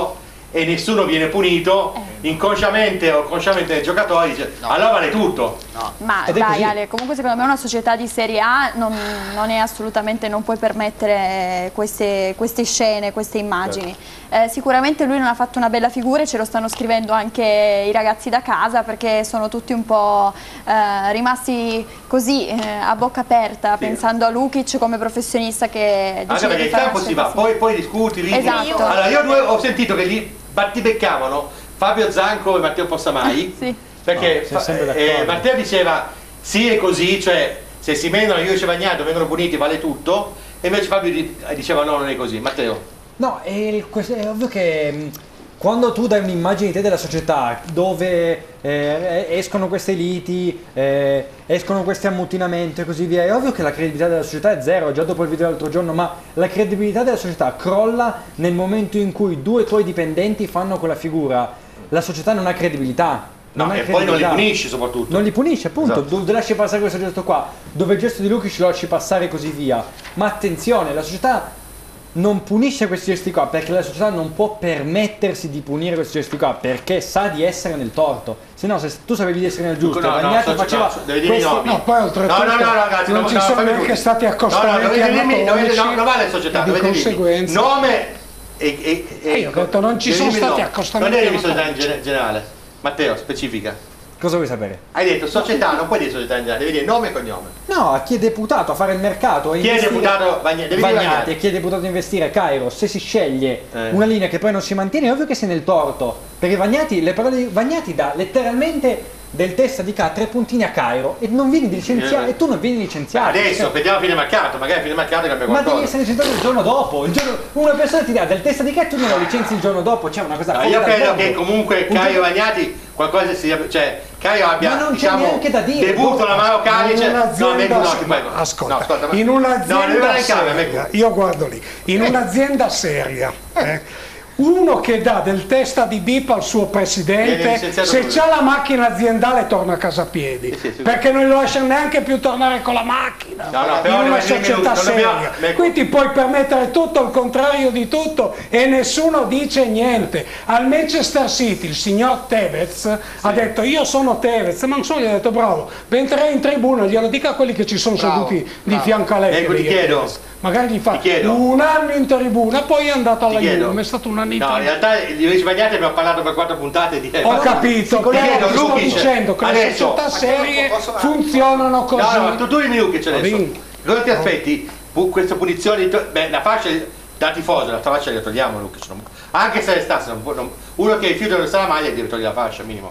e nessuno viene punito, eh. inconsciamente o consciamente il giocatore dice no. allora vale tutto. No. Ma Ed dai Ale, comunque secondo me una società di Serie A non, non è assolutamente, non puoi permettere queste, queste scene, queste immagini. Certo. Eh, sicuramente lui non ha fatto una bella figura e ce lo stanno scrivendo anche i ragazzi da casa, perché sono tutti un po' eh, rimasti così eh, a bocca aperta, sì. pensando a Lukic come professionista che anche perché il campo si va, poi, poi discuti, ridi. Esatto. Allora io due ho sentito che lì battibeccavano Fabio Zanco e Matteo Possamai, sì. perché no, fa, eh, Matteo diceva sì è così, cioè se si menano io e Bagnato vengono puniti vale tutto, e invece Fabio diceva no, non è così. Matteo? No, è, è ovvio che quando tu dai un'immagine di te della società dove eh, escono queste liti, eh, escono questi ammutinamenti e così via, è ovvio che la credibilità della società è zero, già dopo il video dell'altro giorno, ma la credibilità della società crolla nel momento in cui due tuoi dipendenti fanno quella figura. La società non ha credibilità. No, e poi non li punisci soprattutto. Non li punisci, appunto, esatto. dove lasci passare questo gesto qua, dove il gesto di Lukic lo lasci passare e così via. Ma attenzione, la società non punisce questi gesti qua perché la società non può permettersi di punire questi gesti qua perché sa di essere nel torto. Se no, se tu sapevi di essere nel giusto, no, Bagnato no, faceva no, devi dire no, no, poi oltretutto no, no, no, ragazzi, non no, ci no, sono no, neanche stati accostamenti no, no, anatolici, no, no, non vale società, di dovete conseguenza dirmi nome e, e, e eh, io ho detto non ci sono stati no. accostamenti non è società in generale. Matteo, specifica. Cosa vuoi sapere? Hai detto società, non puoi dire società in generale, devi dire nome e cognome. No, a chi è deputato a fare il mercato, a chi è deputato Bagnato, devi Bagnati, e chi è deputato a investire Cairo, se si sceglie eh. una linea che poi non si mantiene, è ovvio che sei nel torto. Perché Bagnati, le parole di Bagnati dà letteralmente del testa di K tre puntini a Cairo e non vieni licenziato, eh. e tu non vieni licenziato. Adesso cioè, vediamo a fine mercato, magari a fine mercato cambia qualcosa. Ma devi essere licenziato il giorno dopo. Il giorno, una persona ti dà del testa di K e tu non lo licenzi il giorno dopo, c'è una cosa no, fuori io dal credo mondo. che comunque Caio Bagnati qualcosa si cioè Caio abbia ma non diciamo, c'è neanche da dire debutto la mano Calice no, no, ascolta, no, ascolta, in un'azienda no, seria, io guardo lì, in un'azienda seria eh, uno che dà del testa di bip al suo presidente, se c'ha la macchina aziendale torna a casa a piedi, sì, sì, sì. perché non lo lascia neanche più tornare con la macchina no, no, in una società seria. Qui ti puoi permettere tutto il contrario di tutto e nessuno dice niente. Al Manchester City il signor Tevez sì. ha detto io sono Tevez, ma non so, gli ha detto bravo, mentre è in tribuna glielo dica a quelli che ci sono bravo, seduti bravo. di fianco a lei. Ecco, ti chiedo. Magari gli fa un anno in tribuna, poi è andato alla Juve, è stato un anno in no, in realtà di Luigi Bagnati abbiamo parlato per quattro puntate di ho capito, però chiedo, sto Lukic, dicendo che adesso, le società serie funzionano così. No, no, tu, tu dimmi Lukic adesso. Cosa ti aspetti? Questa punizione, beh, la fascia da tifoso, la fascia la togliamo Lukic, anche se restasse, non può, non, uno che rifiuta di restare la maglia deve togliere la fascia, minimo.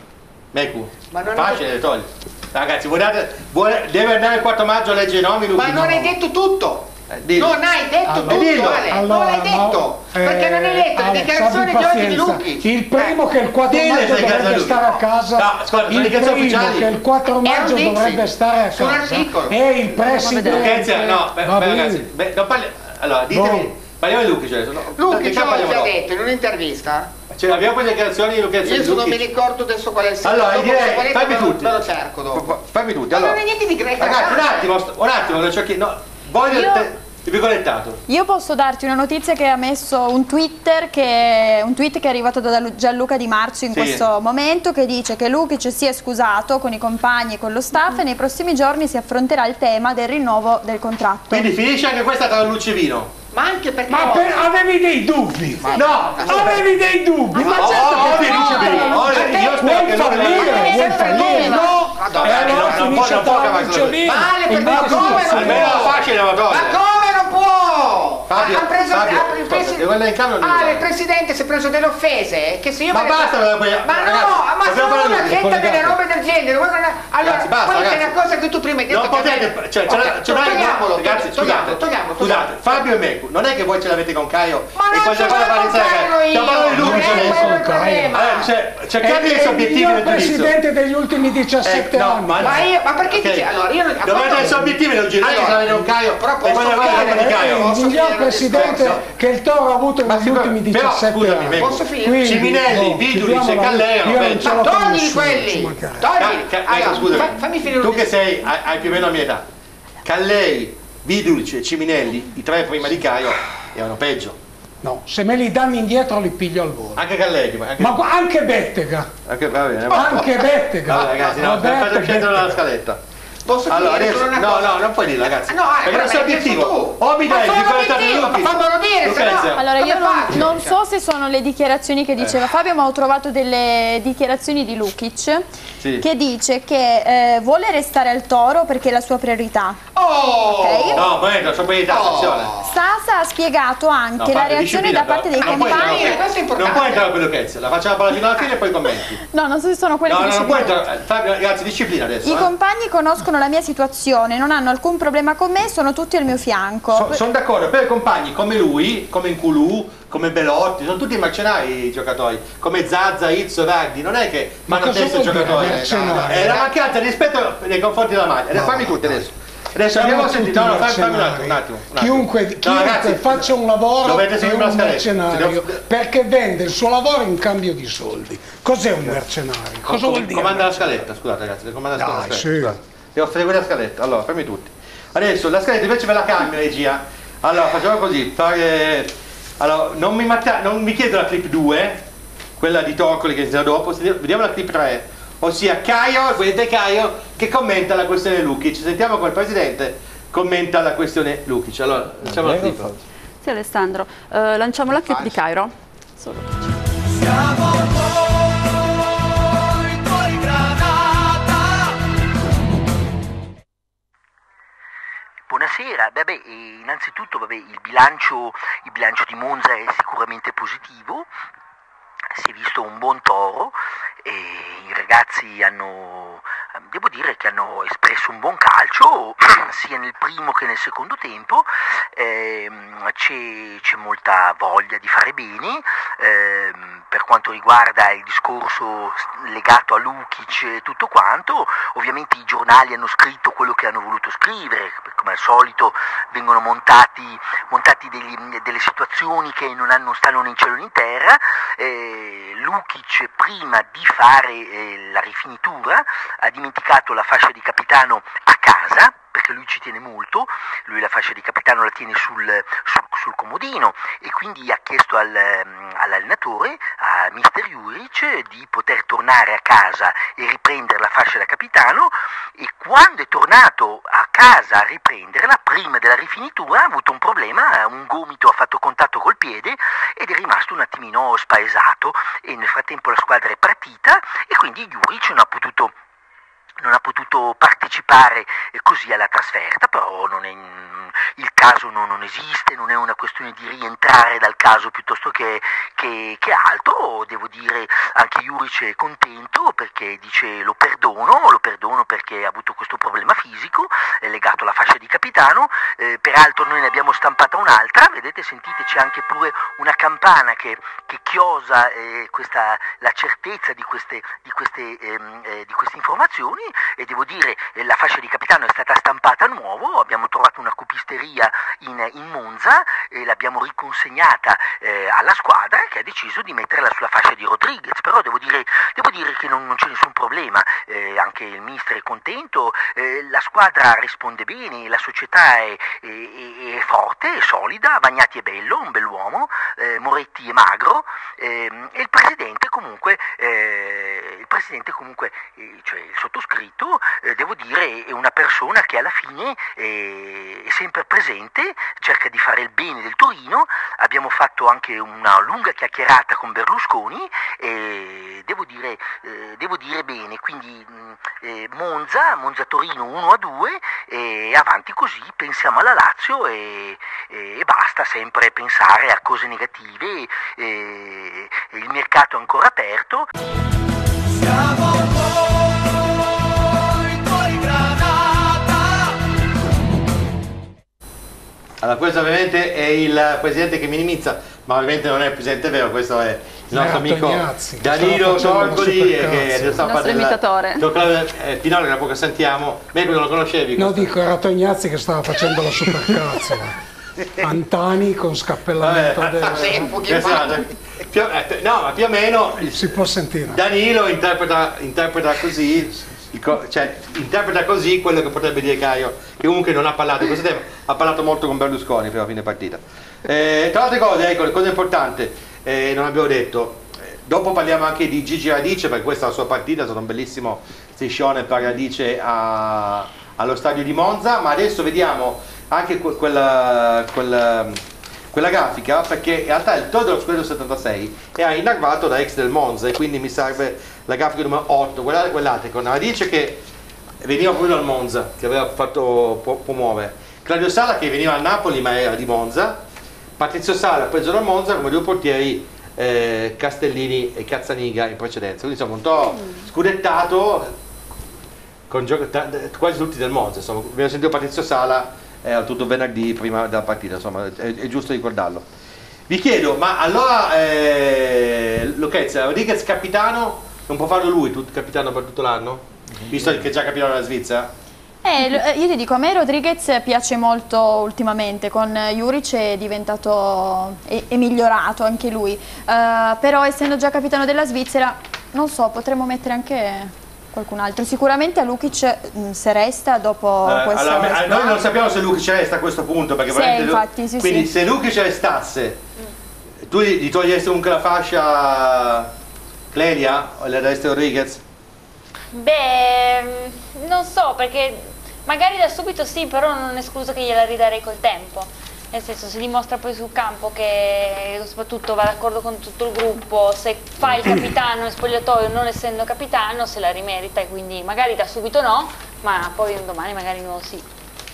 Meku, la fascia deve togliere. Ragazzi, guardate, vuole, deve andare il quattro maggio a leggere i nomi Lukic. Ma non hai detto tutto! Eh, non hai detto allora, tutto, Ale, allora, non l'hai detto, no, perché eh, non hai letto le dichiarazioni di oggi di Lukic. Il primo che il quattro maggio dovrebbe stare a casa, no, scusa, il primo ufficiali. che il quattro maggio dovrebbe stare a casa è il presidente. No, beh, beh, ragazzi, beh, non parli, allora ditemi, parliamo di Lukic adesso. No, Lukic oggi ha detto in un'intervista. Cioè, abbiamo quelle dichiarazioni di Lukic. Io non mi ricordo adesso qual è il sito. Allora, direi, fammi tutti. Me lo cerco dopo. Fammi tutti. Ma non è niente di greco. Ragazzi, un attimo, un attimo, lo cerchi. No, voglio il virgolettato. Io posso darti una notizia che ha messo un Twitter che un tweet che è arrivato da Gianluca Di Marzo in sì. questo momento, che dice che Lukic si è scusato con i compagni e con lo staff e nei prossimi giorni si affronterà il tema del rinnovo del contratto. Quindi finisce anche questa tra Luce e Vino. Ma anche perché ma per, avevi dei dubbi ma no avevi dei dubbi ma, ma certo oh, che no, io spero che non vuoi fallire no e allora finisce tra Luce e Vino ma come almeno la facile ma come non può Fabio, ha preso Fabio, il presidente ah il presidente si è preso delle offese che se io ma basta ma no ma sono una gente delle robe del genere allora quella è una cosa che tu prima hai detto non potete cioè togliamolo ragazzi scusate scusate Fabio e me non è che voi ce l'avete con Caio ma e non ce l'ho con Caio io stiamo parlando di Lukic adesso cercate dei suoi obiettivi nel giudizio il presidente degli ultimi diciassette anni ma io ma perché dici allora io non dovete dei suoi obiettivi nel giudizio se l'avete con Caio e poi avete Caio il miglior presidente che il Toro ha avuto negli ultimi diciassette anni posso finire Ciminelli Vidulic e Callero ma togli quelli togli fammi finire tu che sei hai più o meno la mia età Calleri Vidulic e Ciminelli, i tre prima di Caio, erano peggio. No, se me li danno indietro li piglio al volo. Anche Galleghi, anche... ma anche Bettega. Anche, va bene, ma anche Bettega. Allora, ragazzi, no, fate scendere dalla scaletta. Posso allora, dire adesso, una no, cosa? no, non puoi dire, ragazzi. No, eh, perché non sei obiettivo. O mi dai di qualità di Lukic. Fammelo dire, se no. Allora, io non, non so se sono le dichiarazioni che diceva eh. Fabio, ma ho trovato delle dichiarazioni di Lukic sì. che dice che eh, vuole restare al Toro perché è la sua priorità. Oh! Okay? No, poi è la sua priorità, attenzione. Oh. Sasa ha spiegato anche no, la reazione da parte dei non compagni. Puoi, non puoi entrare con Lucchezza, la facciamo per la fine alla fine e poi commenti. No, non so se sono quelli no, che no, non puoi entrare. Fabio, ragazzi, disciplina adesso. I eh. compagni conoscono la mia situazione, non hanno alcun problema con me, sono tutti al mio fianco. So, sono d'accordo, però i compagni come lui, come Nkulù, come Belotti, sono tutti mercenari i giocatori, come Zazza, Izzo, Verdi, non è che fanno testo i giocatori. È la mancanza di rispetto nei confronti della maglia. Adesso fammi tutti adesso. Adesso abbiamo sentito, no, no, fammi un attimo, un attimo. Un attimo. Chiunque, no, chiunque ragazzi, faccia un lavoro è un mercenario, devo... perché vende il suo lavoro in cambio di soldi. Cos'è un mercenario? Cosa Com vuol dire? Comanda la scaletta, scusate ragazzi, comanda la scaletta. Dai, sì. Devo seguire la scaletta, allora fermi tutti. Adesso la scaletta invece ve la cambio regia. Allora facciamo così, fare... allora, non mi, non mi chiedo la clip due, quella di Torcoli che inizia dopo, vediamo la clip tre. Ossia Caio, il presidente Caio, che commenta la questione Lukic. Sentiamo come il presidente commenta la questione Lukic. Allora, lanciamo la clip. Sì, Alessandro, uh, lanciamo la clip di Cairo. Solo Siamo noi, noi Granata. Buonasera, beh, beh, innanzitutto vabbè, il, bilancio, il bilancio di Monza è sicuramente positivo. Si è visto un buon Toro e i ragazzi hanno, devo dire che hanno espresso un buon calcio sia nel primo che nel secondo tempo, eh, c'è molta voglia di fare bene, eh, per quanto riguarda il discorso legato a Lukic e tutto quanto, ovviamente i giornali hanno scritto quello che hanno voluto scrivere, come al solito vengono montati, montati degli, delle situazioni che non, hanno, non stanno né in cielo né in terra. eh, Lukic prima di fare eh, la rifinitura ha dimenticato la fascia di capitano a casa, perché lui ci tiene molto, lui la fascia di capitano la tiene sul, sul, sul comodino e quindi ha chiesto al, all'allenatore, a mister Juric, di poter tornare a casa e riprendere la fascia da capitano, e quando è tornato a casa a riprenderla, prima della rifinitura, ha avuto un problema, un gomito ha fatto contatto col piede ed è rimasto un attimino spaesato, e nel frattempo la squadra è partita e quindi Juric non ha potuto non ha potuto partecipare così alla trasferta, però non è, il caso non, non esiste, non è una questione di rientrare dal caso piuttosto che, che, che altro. Devo dire anche Juric è contento perché dice lo perdono, lo perdono perché ha avuto questo problema fisico è legato alla fascia di capitano, eh, peraltro noi ne abbiamo stampata un'altra, vedete, sentite, c'è anche pure una campana che, che chiosa eh, questa, la certezza di queste, di queste, ehm, eh, di queste informazioni. E devo dire eh, la fascia di capitano è stata stampata a nuovo, abbiamo trovato una copisteria in, in Monza e l'abbiamo riconsegnata eh, alla squadra, che ha deciso di metterla sulla fascia di Rodriguez, però devo dire, devo dire che non, non c'è nessun problema, eh, anche il mister è contento, eh, la squadra risponde bene, la società è, è, è forte, è solida, Bagnati è bello, un bell'uomo, eh, Moretti è magro, eh, e il presidente comunque, eh, il presidente comunque eh, cioè il sottoscritto, Eh, devo dire è una persona che alla fine eh, è sempre presente, cerca di fare il bene del Torino. Abbiamo fatto anche una lunga chiacchierata con Berlusconi e devo dire, eh, devo dire bene, quindi eh, Monza, Monza-Torino uno a due e avanti così, pensiamo alla Lazio e, e, e basta sempre pensare a cose negative, e, e il mercato è ancora aperto. Siamo Allora, questo ovviamente è il presidente che minimizza, ma ovviamente non è il presidente vero, questo è il nostro amico Ignazzi, Danilo Torcoli, che è il nostro imitatore. Eh, Pinolo, che da poco sentiamo, me non lo conoscevi? No, dico, era Tognazzi che stava facendo la supercazzo. Antani con scappellamento a destra. No, ma più o meno si può sentire. Danilo interpreta, interpreta così il cioè, interpreta così quello che potrebbe dire Caio, che comunque non ha parlato di questo tema, ha parlato molto con Berlusconi per la fine partita. Eh, tra le altre cose, ecco, la cosa importante, eh, non abbiamo detto, eh, dopo parliamo anche di Gigi Radice, perché questa è la sua partita, è stato un bellissimo striscione per Radice a, allo stadio di Monza, ma adesso vediamo anche que quella, quella, quella grafica, perché in realtà il Toro dello Scudetto settantasei era innervato da ex del Monza, e quindi mi serve la grafica numero otto. Guardate, guardate, con Radice che veniva proprio dal Monza, che aveva fatto promuovere, Claudio Sala che veniva al Napoli ma era di Monza, Patrizio Sala preso dal Monza come due portieri, eh, Castellini e Cazzaniga in precedenza, quindi insomma un po' scudettato con quasi tutti del Monza. Insomma, abbiamo sentito Patrizio Sala, era tutto venerdì prima della partita, insomma è, è giusto ricordarlo. Vi chiedo, ma allora eh, Lucchezza, Rodriguez capitano, non può farlo lui, tutto, capitano per tutto l'anno? Visto che è già capitano della Svizzera? Eh, io ti dico, a me Rodriguez piace molto ultimamente, con Juric è diventato, è, è migliorato anche lui, uh, però essendo già capitano della Svizzera, non so, potremmo mettere anche qualcun altro, sicuramente a Lukic mh, se resta dopo eh, questa... Allora, noi non sappiamo se Lukic resta a questo punto, perché sì, infatti, sì, quindi sì. se Lukic restasse, tu gli toglieresti comunque la fascia Clelia o le daresti Rodriguez? Beh, non so, perché magari da subito sì, però non è escluso che gliela ridarei col tempo. Nel senso, si dimostra poi sul campo che soprattutto va d'accordo con tutto il gruppo, se fa il capitano in spogliatoio non essendo capitano se la rimerita, e quindi magari da subito no, ma poi un domani magari no sì.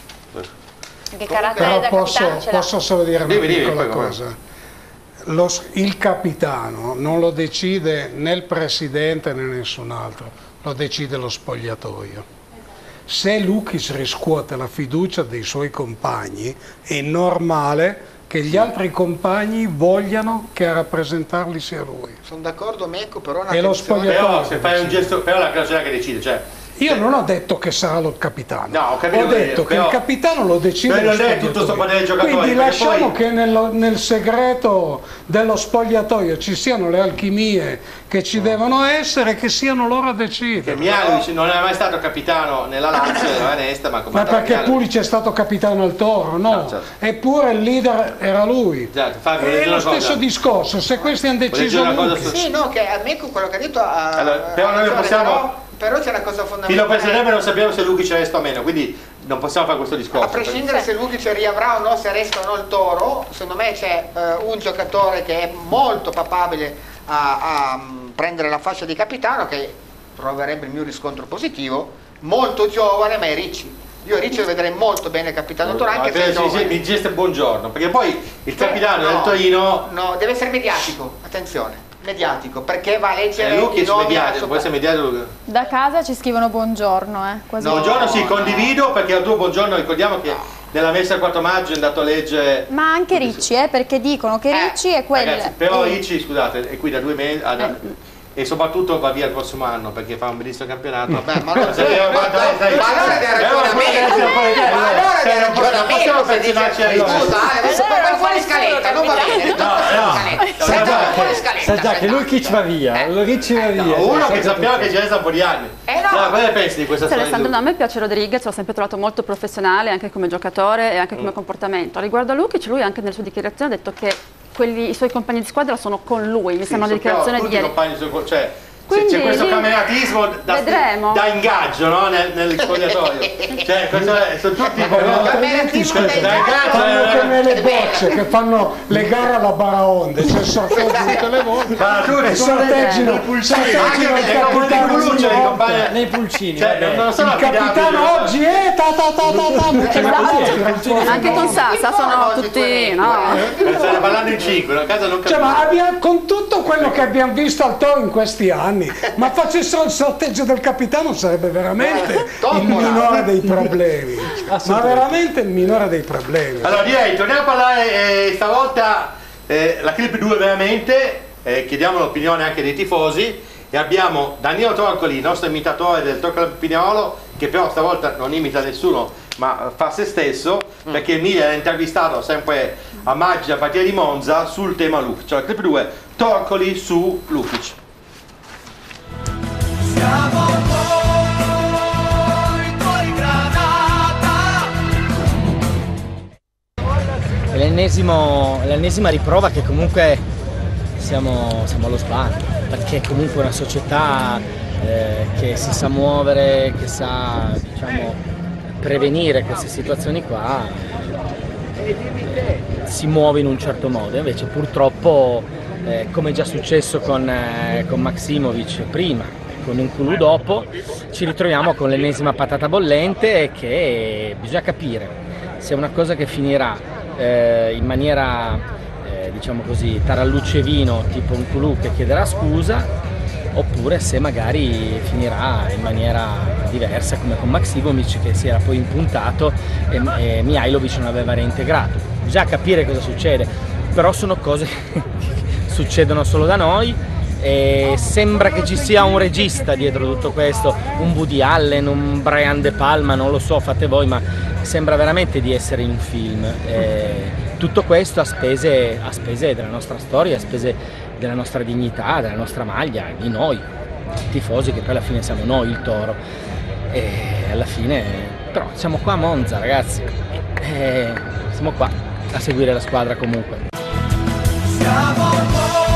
Che carattere però da posso, capitano ce l'ha. posso solo dire una Dimmi, piccola dimmi, cosa. Lo, il capitano non lo decide né il presidente né nessun altro, lo decide lo spogliatoio. Se Lukic riscuote la fiducia dei suoi compagni, è normale che gli altri compagni vogliano che a rappresentarli sia lui. Sono d'accordo, Mecco, però una E lo spogliatoio. Però se fai un gesto, però la clausola che decide, cioè Io non ho detto che sarà lo capitano, no, ho, capito, ho detto che però, il capitano lo decide lo non è tutto sto potere giocatori, quindi lasciamo poi... che nello, nel segreto dello spogliatoio ci siano le alchimie che ci devono essere, che siano loro a decidere. Che Mihajlovic non è mai stato capitano nella Lazio, era onesta, ma, ma perché Pulic è stato capitano al Toro, no, no certo. Eppure il leader era lui. Certo, Fabio, è lo stesso cosa. discorso, se questi hanno deciso lui. Su... Sì, no, che a me quello che ha detto ha... allora, però noi possiamo... però... Però c'è una cosa fondamentale. Fino a presidente non sappiamo se Lukic resta o meno, quindi non possiamo fare questo discorso. A prescindere perché... se Lukic riavrà o no, se resta o no il Toro, secondo me c'è uh, un giocatore che è molto papabile a, a prendere la fascia di capitano, che troverebbe il mio riscontro positivo, molto giovane, ma è Ricci. Io Ricci lo vedrei molto bene capitano Toro, anche se è giovane. Mi gesta buongiorno, perché poi il capitano no, del Torino... No, deve essere mediatico, attenzione. Mediatico, perché va a leggere eh, Lukic mediatico, può essere mediatico. Da casa ci scrivono buongiorno, eh. Quasi no, buongiorno sì, condivido, perché al tuo buongiorno ricordiamo che no. nella messa il quattro maggio è andato a leggere. Ma anche Ricci, eh, perché dicono che eh, Ricci è quello. Ragazzi, però Ricci, scusate, è qui da due mesi. Eh. E soprattutto va via il prossimo anno perché fa un bellissimo campionato. Beh, ma allora deve ragione a me. Ma allora deve ragione a me. Possiamo pensarci a Ricci. Adesso poi fuori scaletta, non va bene. Sa già che Lukic va via, Lukic va via. Uno che sappiamo che ci resta un po' di anni. Cosa ne pensi di questa storia? Alessandro, a me piace Rodriguez, l'ho sempre trovato molto professionale anche come giocatore e anche come comportamento. Riguardo a Lukic, lui anche nelle sue dichiarazioni ha detto che quelli, i suoi compagni di squadra sono con lui, mi sì, sembra una dichiarazione di ieri. Sono, cioè, quindi c'è questo cameratismo da, da ingaggio, no? nel, nel spogliatoio. Cioè, questo è, sono tutti cameratismo da ingaggio. Fanno come le bocce che fanno le gare alla Baraonde, cioè sorteggiano tutte le volte. E sorteggino il capitano nei pulcini. Il capitano oggi è ta ta ta ta ta. Anche con Sasa sono tutti, no? Stanno parlando in cinque, a casa non capisco. Ma abbiamo, con tutto quello che abbiamo visto al Toro in questi anni, ma facessero il sorteggio del capitano sarebbe veramente il minore dei problemi, ma veramente il minore dei problemi. Allora direi, torniamo a parlare eh, stavolta eh, la clip due veramente, eh, chiediamo l'opinione anche dei tifosi e abbiamo Danilo Torcoli, il nostro imitatore del Torcolo Pignolo, che però stavolta non imita nessuno ma fa se stesso, mm. perché Emilia l'ha intervistato sempre a maggio a partire di Monza sul tema Lukic. Cioè la clip due, Torcoli su Lukic. Siamo è l'ennesima riprova che comunque siamo, siamo allo sbando, perché comunque è una società eh, che si sa muovere, che sa, diciamo, prevenire queste situazioni qua, eh, si muove in un certo modo. Invece purtroppo, eh, come è già successo con, eh, con Maksimovic prima, con Nkoulou dopo, ci ritroviamo con l'ennesima patata bollente e che bisogna capire se è una cosa che finirà eh, in maniera, eh, diciamo così, tarallucce vino, tipo Nkoulou che chiederà scusa, oppure se magari finirà in maniera diversa come con Maksimovic, che si era poi impuntato e, e Mihajlovic non aveva reintegrato. Bisogna capire cosa succede, però sono cose che succedono solo da noi. E sembra che ci sia un regista dietro tutto questo, un Woody Allen, un Brian De Palma, non lo so, fate voi, ma sembra veramente di essere in un film. E tutto questo a spese, a spese della nostra storia, a spese della nostra dignità, della nostra maglia, di noi tifosi, che poi alla fine siamo noi il Toro. E alla fine però siamo qua a Monza, ragazzi, e siamo qua a seguire la squadra comunque. Siamo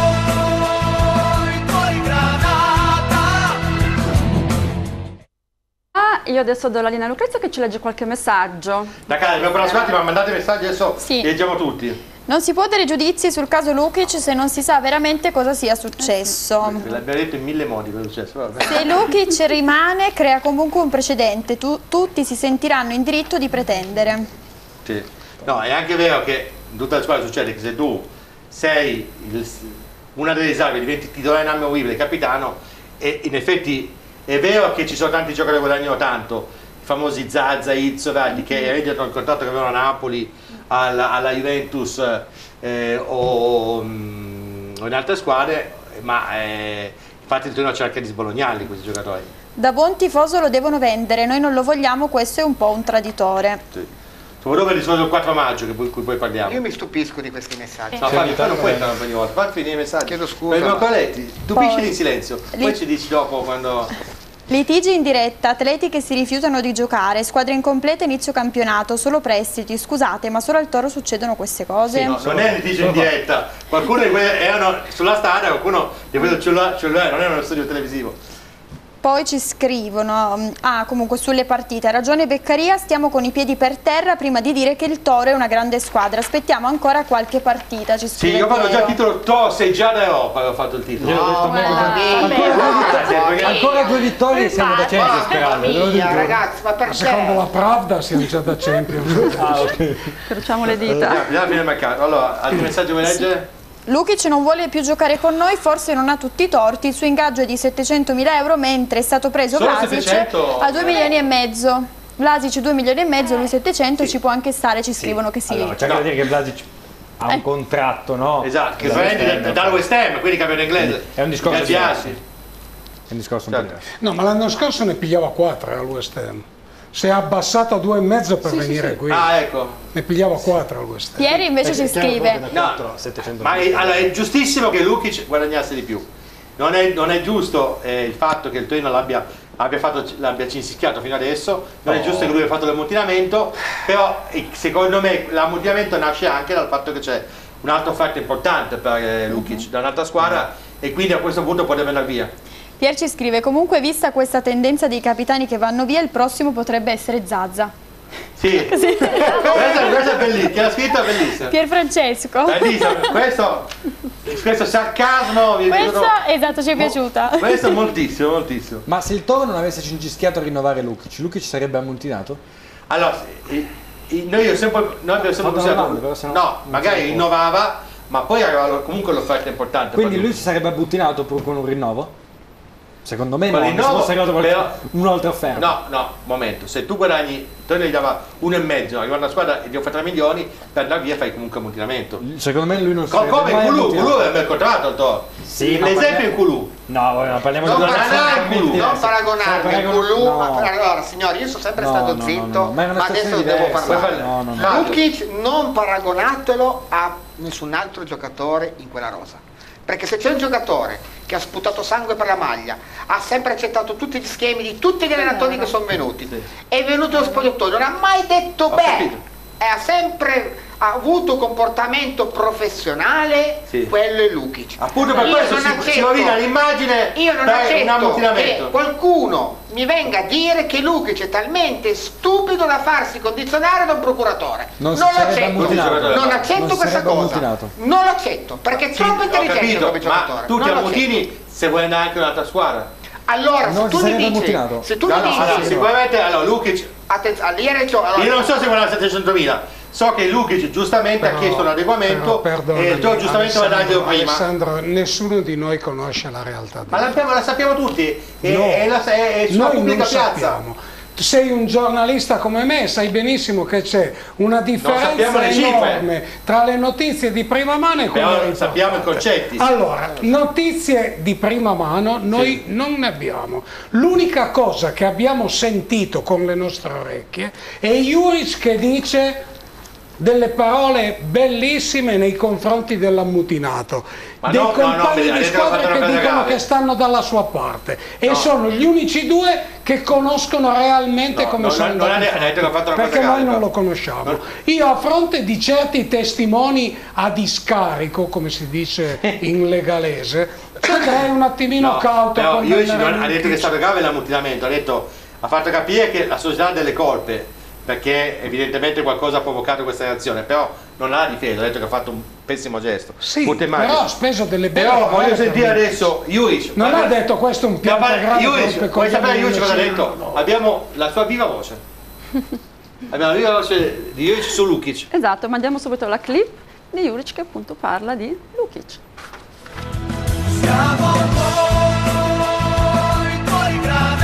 Io adesso do la linea a Lucrezia che ci legge qualche messaggio. Da casa, abbiamo appena ascoltati, ma mandate messaggi adesso, sì. Li leggiamo tutti. Non si può dare giudizi sul caso Lukic se non si sa veramente cosa sia successo. Ve l'abbiamo detto in mille modi cosa è successo. Vabbè. Se Lukic rimane, crea comunque un precedente. Tu, tutti si sentiranno in diritto di pretendere. Sì. No, è anche vero che in tutta la squadra succede che se tu sei il, una delle riserve, diventi titolare inamovibile, capitano, e in effetti è vero che ci sono tanti giocatori che guadagnano tanto, i famosi Zaza, Izzo, Verdi, che realizzano il contratto che avevano a Napoli, alla, alla Juventus eh, o, mm, o in altre squadre, ma eh, infatti il Torino cerca di sbolognarli questi giocatori. Da buon tifoso lo devono vendere, noi non lo vogliamo, questo è un po' un traditore. Sì. Soprattutto per il discorso del quattro maggio che poi, cui poi parliamo. Io mi stupisco di questi messaggi. No, Fabio, poi non puoi entrare ogni volta, fatti finire i messaggi. Chiedo scusa. Per i Coletti, tu pisci in silenzio, Li... poi ci dici dopo quando... Litigi in diretta, atleti che si rifiutano di giocare, squadre incomplete inizio campionato, solo prestiti, scusate, ma solo al Toro succedono queste cose? Sì, no, non è litigio in diretta, qualcuno di quelli erano sulla strada, qualcuno di quello cellulare, non era uno studio televisivo. Poi ci scrivono, ah comunque sulle partite, ha ragione Beccaria, stiamo con i piedi per terra prima di dire che il Toro è una grande squadra, aspettiamo ancora qualche partita, ci scrive. Sì, io parlo già il titolo, Toro sei già d'Europa, avevo fatto il titolo. No, no, ancora, ancora due vittorie siamo da Champions, Mia, ragazzi, ma perché? Secondo la Pravda siamo già da Champions. Ah, okay. Crociamo le dita. Andiamo a finire il mercato. Allora, altri messaggi vuoi leggere? Lukic non vuole più giocare con noi, forse non ha tutti i torti, il suo ingaggio è di settecentomila euro mentre è stato preso Solo Vlasic settecento? a due milioni e mezzo. Vlasic due milioni e mezzo, lui settecento, sì. Ci può anche stare, ci sì. scrivono che sì. Allora, c'è no. da dire che Vlasic ha un eh. contratto, no? Esatto, che prende dal West Ham, quindi capiamo inglese. È un discorso diverso. È un discorso un po' diverso. No, ma l'anno scorso ne pigliava quattro al West Ham. Si è abbassato a due e mezzo per sì, venire sì, sì. qui. Ah, ecco. Ne pigliava quattro al West Ham. Pieri invece ci scrive. No, ma è, allora, è giustissimo che Lukic guadagnasse di più. Non è, non è giusto eh, il fatto che il Torino l'abbia abbia fatto, l'abbia cincischiato fino adesso, non no. È giusto che lui abbia fatto l'ammutinamento, però secondo me l'ammutinamento nasce anche dal fatto che c'è un'altra offerta importante per eh, Lukic uh-huh. da un'altra squadra e quindi a questo punto potrebbe andare via. Pier ci scrive, comunque vista questa tendenza dei capitani che vanno via, il prossimo potrebbe essere Zaza. Sì, questa è bellissima, che l'ha scritta è bellissima. Pier Francesco. Bellissima, questo, questo sarcasmo mi è Questo, piaciuto. Esatto, ci è piaciuta. Questo è moltissimo, moltissimo. Ma se il Toro non avesse cincischiato a rinnovare Lukic, Lukic sarebbe ammuntinato? Allora, noi abbiamo sempre, noi abbiamo sempre usato, no, no, magari rinnovava, ma poi aveva comunque l'offerta importante. Quindi lui si sarebbe abbuttinato pur con un rinnovo? Secondo me no, rinnovo, se fosse arrivato però, un'altra offerta. No, no, momento, se tu guadagni, Torino gli dava uno e mezzo, arriva una squadra e gli offre tre milioni, per andare via fai comunque un ammutinamento. Secondo me lui non si come Nkoulou, Nkoulou aveva il contratto il Toro. Sì, l'esempio è Nkoulou. No, vabbè, parliamo no, di due non, non paragonarmi Nkoulou, no. ma allora signori, io sono sempre no, stato no, zitto, no, no, ma, ma adesso devo parlare. No, no, no. Lukic non paragonatelo a nessun altro giocatore in quella rosa. Perché se c'è un giocatore che ha sputato sangue per la maglia, ha sempre accettato tutti gli schemi di tutti gli allenatori che sono venuti, sì. È venuto lo spogliatoio, non ha mai detto beh, e ha sempre ha avuto un comportamento professionale, sì. quello è Lukic. Appunto per io questo si, accetto, si rovina l'immagine io non per un ammutinamento. Che qualcuno mi venga a dire che Lukic è talmente stupido da farsi condizionare da un procuratore. Non, non l'accetto, non accetto non questa cosa. Ammutinato. Non l'accetto, perché è troppo sì, intelligente come giocatore. Ma tu ti ammutini se vuoi andare anche in un'altra squadra. Allora, non se tu mi dici, se tu no, mi no, dici allora, sicuramente allora Lukic allora, io non so se guarda settecentomila. So che Lukic giustamente però, ha chiesto un adeguamento e tu giustamente va a prima. Alessandro, nessuno di noi conosce la realtà. Ma la, la sappiamo tutti, è, no, è, la, è, è sulla pubblica piazza. Sappiamo. Tu sei un giornalista come me, sai benissimo che c'è una differenza enorme tra le notizie di prima mano e quelle di sappiamo i concetti. Allora, notizie di prima mano noi sì. non ne abbiamo. L'unica cosa che abbiamo sentito con le nostre orecchie è Juric che dice delle parole bellissime nei confronti dell'ammutinato, dei no, compagni no, no, di squadra che dicono grave. Che stanno dalla sua parte e no. sono gli unici due che conoscono realmente no, come no, sono no, andati no, no, no, perché noi grave, non lo conosciamo. No. Io a fronte di certi testimoni a discarico, come si dice in legalese, sarei un attimino no, cauto. Però io ha detto che è stato grave l'ammutinamento, ha detto, ha fatto capire che la società ha delle colpe, perché evidentemente qualcosa ha provocato questa reazione, però non l'ha difeso, ha detto che ha fatto un pessimo gesto. Sì, però ha speso delle belle però voglio sentire adesso Juric. Non ha detto questo è un pianto grave. Juric, vuoi sapere Juric cosa ha detto? No. Abbiamo la sua viva voce. Abbiamo la viva voce di Juric su Lukic. Esatto, mandiamo subito la clip di Juric che appunto parla di Lukic. Siamo noi, tuoi Granata.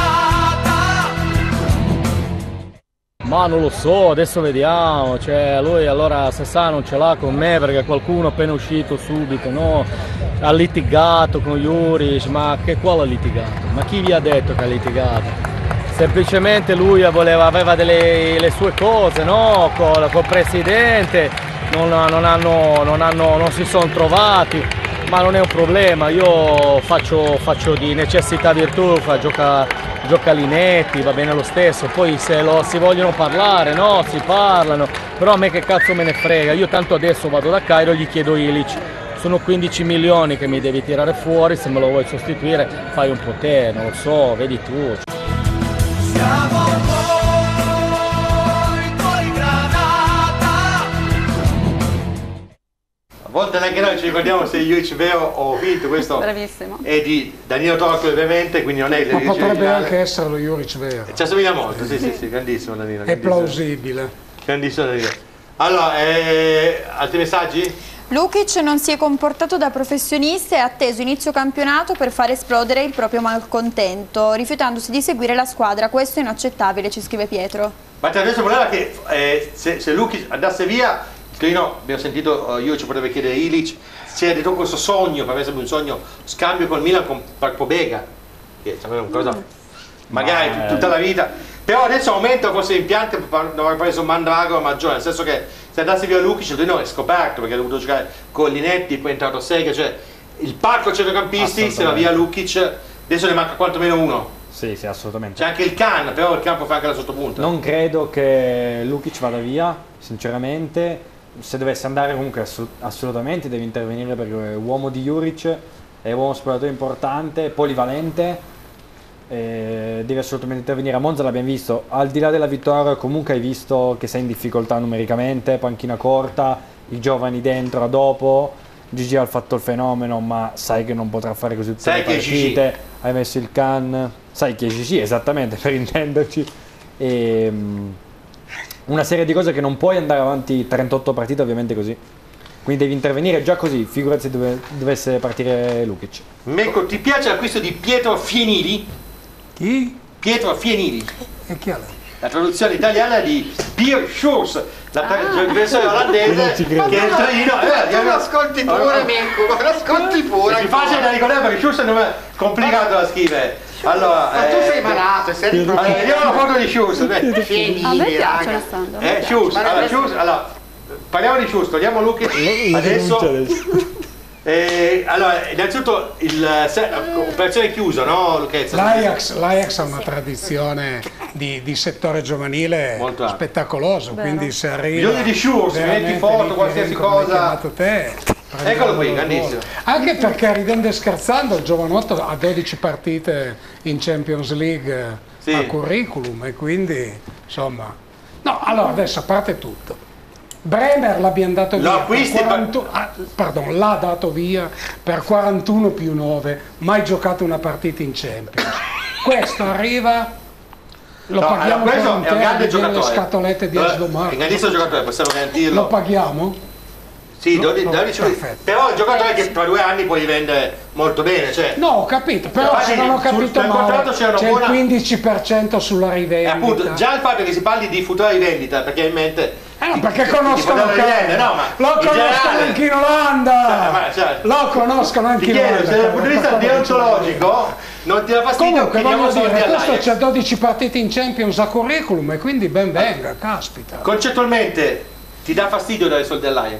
Ma non lo so, adesso vediamo, cioè lui allora se sa non ce l'ha con me perché qualcuno appena uscito subito, no? Ha litigato con Juric, ma che quale ha litigato? Ma chi vi ha detto che ha litigato? Semplicemente lui voleva, aveva delle le sue cose, no? Col, col presidente, non, non, hanno, non, hanno, non si sono trovati, ma non è un problema, io faccio, faccio di necessità virtù, fa, gioca, gioca Linetti, va bene lo stesso, poi se lo, si vogliono parlare, no, si parlano, però a me che cazzo me ne frega, io tanto adesso vado da Cairo e gli chiedo Ilic, sono quindici milioni che mi devi tirare fuori, se me lo vuoi sostituire fai un po' te, non lo so, vedi tu. Siamo noi, tuoi Granata. A volte neanche noi ci ricordiamo se Juric vero o vinto, questo bravissimo. È di Danilo Torco ovviamente, quindi non è il ma potrebbe anche essere lo Juric vero. Ci assomiglia molto, sì sì sì, grandissimo Danilo. È plausibile. Grandissimo Danilo. Allora, eh, altri messaggi? Lukic non si è comportato da professionista e ha atteso inizio campionato per far esplodere il proprio malcontento, rifiutandosi di seguire la squadra. Questo è inaccettabile, ci scrive Pietro. Ma adesso il problema è che eh, se, se Lukic andasse via, Torino, abbiamo sentito, uh, io ci potevo chiedere Ilic, c'è detto questo sogno, per esempio un sogno, scambio col Milan con Pobega, che è una cosa, mm. magari Ma, tutta eh. la vita, però adesso aumenta forse l'impianto, dovrà preso un Mandrago maggiore, nel senso che se andasse via Lukic, Torino è scoperto, perché ha dovuto giocare con Linetti, poi è entrato Sega, cioè il parco centrocampisti, se va via Lukic, adesso ne manca quantomeno uno. Sì, sì, assolutamente. C'è anche il Can, però il Can può fare anche la sottopunta. Non credo che Lukic vada via, sinceramente. Se dovesse andare comunque assolutamente deve intervenire perché è uomo di Juric, è uomo spogliatoio importante, polivalente, eh, deve assolutamente intervenire. A Monza l'abbiamo visto, al di là della vittoria comunque hai visto che sei in difficoltà numericamente, panchina corta, i giovani dentro a dopo, Gigi ha fatto il fenomeno ma sai che non potrà fare così tutte sai le partite, hai messo il Can, sai che è Gigi, esattamente per intenderci. E, una serie di cose che non puoi andare avanti trentotto partite ovviamente così, quindi devi intervenire già così, figurati se dove, dovesse partire Lukic. Mecco, ti piace l'acquisto di Pietro Fienili? Chi? Pietro Fienili. E chi è? La traduzione italiana di Pierre Schurz, la traduzione ah. olandese che è il Torino. Eh, tu lo ascolti pure, Mecco, lo ascolti pure. È più facile da ricordare perché Schurz è un nome complicato da scrivere. Allora, ma eh, tu sei malato, sei allora, vediamo una foto di Schurz. A me piace Alessandro. Eh, Schurz, allora, Schurz, allora, parliamo di Schurz, togliamo Lukic adesso. Eh, allora, innanzitutto l'operazione chiusa, no Lucchezza? L'Ajax ha una tradizione di, di settore giovanile molto spettacoloso, vero. Quindi se arriva... Bisogno di show, se metti foto, qualsiasi cosa... Te, eccolo qui, grandissimo. Anche perché, ridendo e scherzando, il giovanotto ha dodici partite in Champions League sì. a curriculum e quindi, insomma... No, allora adesso a parte tutto. Bremer l'abbiamo dato via, per quarantuno, ah, pardon, l'ha dato via per quarantuno più nove, mai giocato una partita in Champions. Questo arriva, lo no, paghiamo allora, per un è un grande terzo, giocatore. Le scatolette di Asdo Marco. È un grandissimo giocatore, possiamo garantirlo. Lo paghiamo? Sì, dodici, dodici, però è un giocatore che tra due anni puoi rivendere molto bene. Cioè. No, ho capito, però se non ho capito male, c'è buona... il quindici per cento sulla rivendita. E appunto, già il fatto che si parli di futura rivendita, perché in mente... Eh no, perché ti, conoscono ti Carlo, no, ma lo conoscono anche in Olanda, cioè, cioè, lo conoscono anche in Olanda. Se dal punto di vista deontologico non ti dà fastidio. Comunque voglio dire, questo c'è dodici partite in Champions a curriculum e quindi ben venga, caspita. Concettualmente ti dà fastidio dare soldi all'Ajax?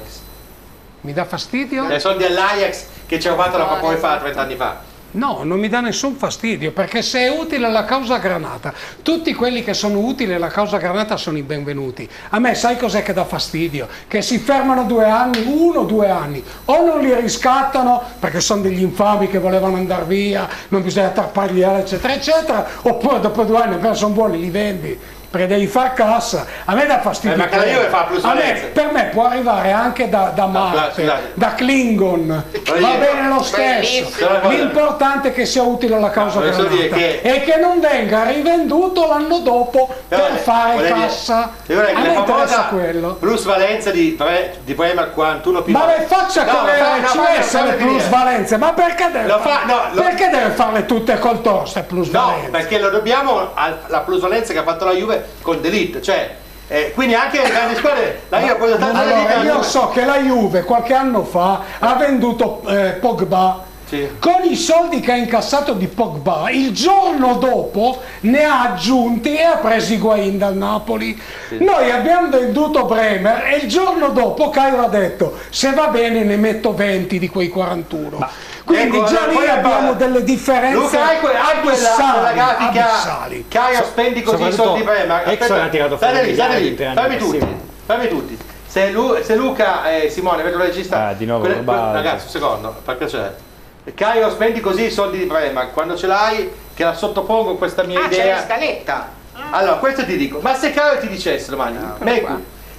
Mi dà fastidio? Dai soldi all'Ajax che ci ha rubato la Papoi fa trenta anni fa. No, non mi dà nessun fastidio, perché se è utile alla causa Granata, tutti quelli che sono utili alla causa Granata sono i benvenuti. A me sai cos'è che dà fastidio? Che si fermano due anni, uno o due anni, o non li riscattano perché sono degli infami che volevano andare via, non bisogna tarpagliare eccetera eccetera, oppure dopo due anni ancora sono buoni, li vendi. Perché devi far cassa, a me dà fastidio. Eh, ma che la Juve fa plus a me, per me può arrivare anche da, da Marte, no, da Klingon, va bene lo stesso. L'importante è che sia utile alla causa no, Granata che... e che non venga rivenduto l'anno dopo però, per fare cassa. Dire, a me interessa quello. Plus valenza di, di Bremer quarantuno più. Ma le faccia no, come no, ci no, essere plus valenze, ma perché deve, lo fa, no, lo... perché deve farle tutte col torste plus valenze? No, perché lo dobbiamo alla plusvalenza che ha fatto la Juve con D'Elite, cioè eh, quindi anche le grandi squadre la Juve poi allora, allora, io so che la Juve qualche anno fa ha venduto eh, Pogba sì. Con i soldi che ha incassato di Pogba il giorno dopo ne ha aggiunti e ha preso Higuain dal Napoli sì. Noi abbiamo venduto Bremer e il giorno dopo Caio ha detto se va bene ne metto venti di quei quarantuno ma quindi ecco, già lì abbiamo delle differenze Luca, hai quella, hai quella grafica Caio spendi così i soldi Bremer state lì, state lì, fammi tutti fammi tutti se, Lu, se Luca e Simone vedo il regista ah, di nuovo quelle, quelle, ragazzi un secondo per piacere Caio spendi così i soldi di Bremer quando ce l'hai che la sottopongo questa mia ah, idea c'è la scaletta allora questo ti dico ma se Caio ti dicesse domani no, Meku,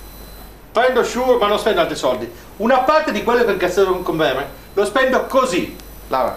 prendo Shure ma non spendo altri soldi una parte di quello che incassato con Bremer lo spendo così Laura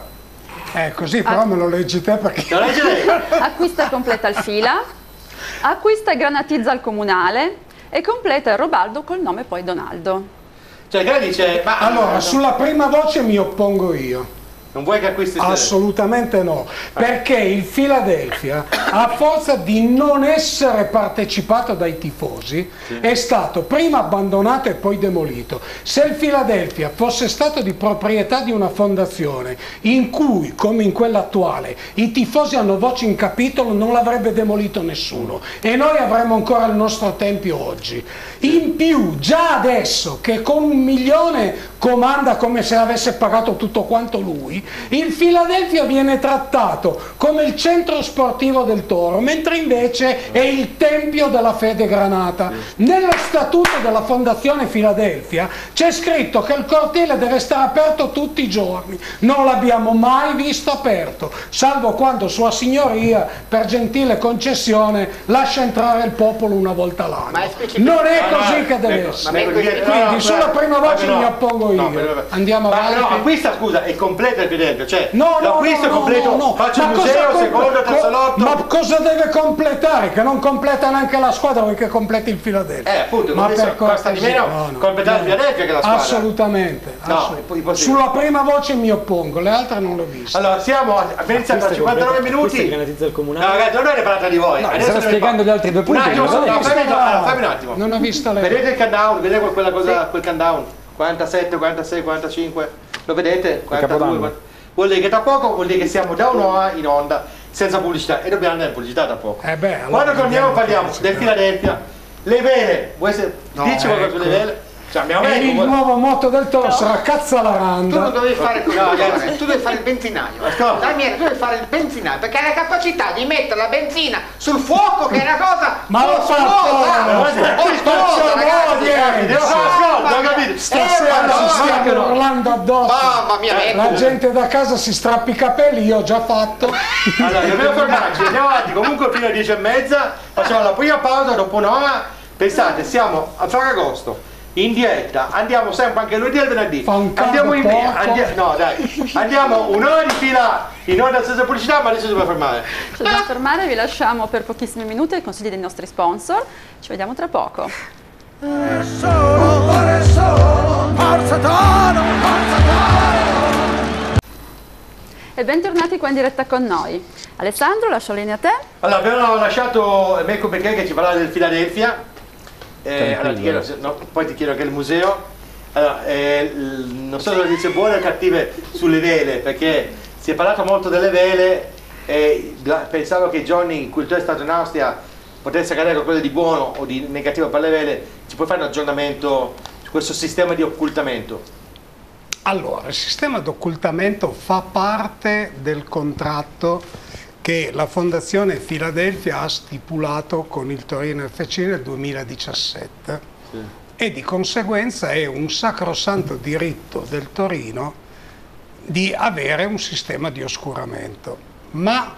eh così però ah. me lo leggi te perché lo leggi lei acquista e completa il Fila acquista e granatizza il Comunale e completa il Robaldo col nome poi Donaldo cioè che dice ma allora sulla prima voce mi oppongo io. Non vuoi che acquisti? Assolutamente no, perché il Philadelphia, a forza di non essere partecipato dai tifosi, sì. È stato prima abbandonato e poi demolito. Se il Philadelphia fosse stato di proprietà di una fondazione in cui, come in quella attuale, i tifosi hanno voce in capitolo, non l'avrebbe demolito nessuno e noi avremmo ancora il nostro tempio oggi. In più, già adesso che con un milione comanda come se avesse pagato tutto quanto lui, il Philadelphia viene trattato come il centro sportivo del Toro, mentre invece è il tempio della fede Granata. Nello statuto della fondazione Philadelphia c'è scritto che il cortile deve stare aperto tutti i giorni, non l'abbiamo mai visto aperto, salvo quando sua signoria per gentile concessione lascia entrare il popolo una volta l'anno. Non è così che deve essere, quindi sulla prima voce mi oppongo io. Andiamo avanti. No, acquista scusa e completa il Philadelphia, cioè no, no, l'acquisto no, completo, no, no. faccio ma il museo, secondo, terzo lotto. Ma cosa deve completare? Che non completa neanche la squadra, vuoi che completi il Philadelphia? Eh appunto, ma per costa di meno no, no, completare no, il Philadelphia che la squadra. Assolutamente. No, assolutamente. Sulla prima voce mi oppongo, le altre non le ho viste. Allora, siamo abbiamo iniziato a cinquantanove minuti. Il comunale. No ragazzi, non è parlata di voi. No, stavo spiegando gli altri due punti. No, fammi un attimo. Non ho visto lei. Vedete il countdown, vedete quella cosa, quel countdown? quarantasette, quarantasei, quarantacinque, lo vedete? quarantadue, vuol dire che tra poco vuol dire che siamo da un'ora in onda senza pubblicità e dobbiamo andare in pubblicità tra poco. Eh beh, allora quando torniamo parliamo del Philadelphia, le vele, vuoi se... no, dici ecco. qualcosa sulle vele? Cioè, e il come... nuovo motto del Toro no. sarà Cazzalaranda. Tu non dovevi fare così, no, tu devi fare il benzinaio. Daniele, tu devi fare il benzinaio perché hai la capacità di mettere la benzina sul fuoco, che è una cosa ma lo fa costosa, ragazzi. Stasera si stanno urlando addosso. Mamma mia, la gente da casa si strappa i capelli, io ho già fatto. Allora, dobbiamo fermarci, andiamo avanti comunque fino alle dieci e mezza, facciamo la prima pausa, dopo un'ora, pensate, siamo a Ferragosto, in diretta, andiamo sempre anche lunedì e venerdì, andiamo in andia, no dai, andiamo un'ora di fila in onda senza pubblicità, ma adesso dobbiamo fermare. Ci dobbiamo fermare, vi lasciamo per pochissimi minuti ai consigli dei nostri sponsor, ci vediamo tra poco. E bentornati qua in diretta con noi. Alessandro, lascio la linea a te. Allora, abbiamo lasciato Mirko Becchè che ci parla del Philadelphia. Eh, allora, ti chiedo, no, poi ti chiedo anche il museo. Allora, eh, non so se dice buone o cattive sulle vele, perché si è parlato molto delle vele e pensavo che Johnny, in cui tu è stato in Austria, potesse accadere qualcosa di buono o di negativo per le vele. Ci puoi fare un aggiornamento su questo sistema di occultamento? Allora, il sistema di occultamento fa parte del contratto che la Fondazione Philadelphia ha stipulato con il Torino F C nel duemiladiciassette, sì. E di conseguenza è un sacrosanto diritto del Torino di avere un sistema di oscuramento. Ma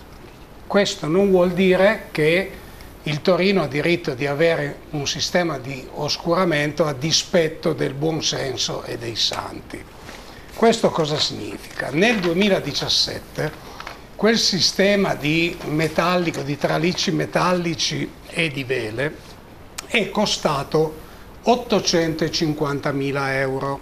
questo non vuol dire che il Torino ha diritto di avere un sistema di oscuramento a dispetto del buon senso e dei santi. Questo cosa significa? Nel duemiladiciassette quel sistema di metallico, di tralicci metallici e di vele è costato ottocentocinquantamila euro.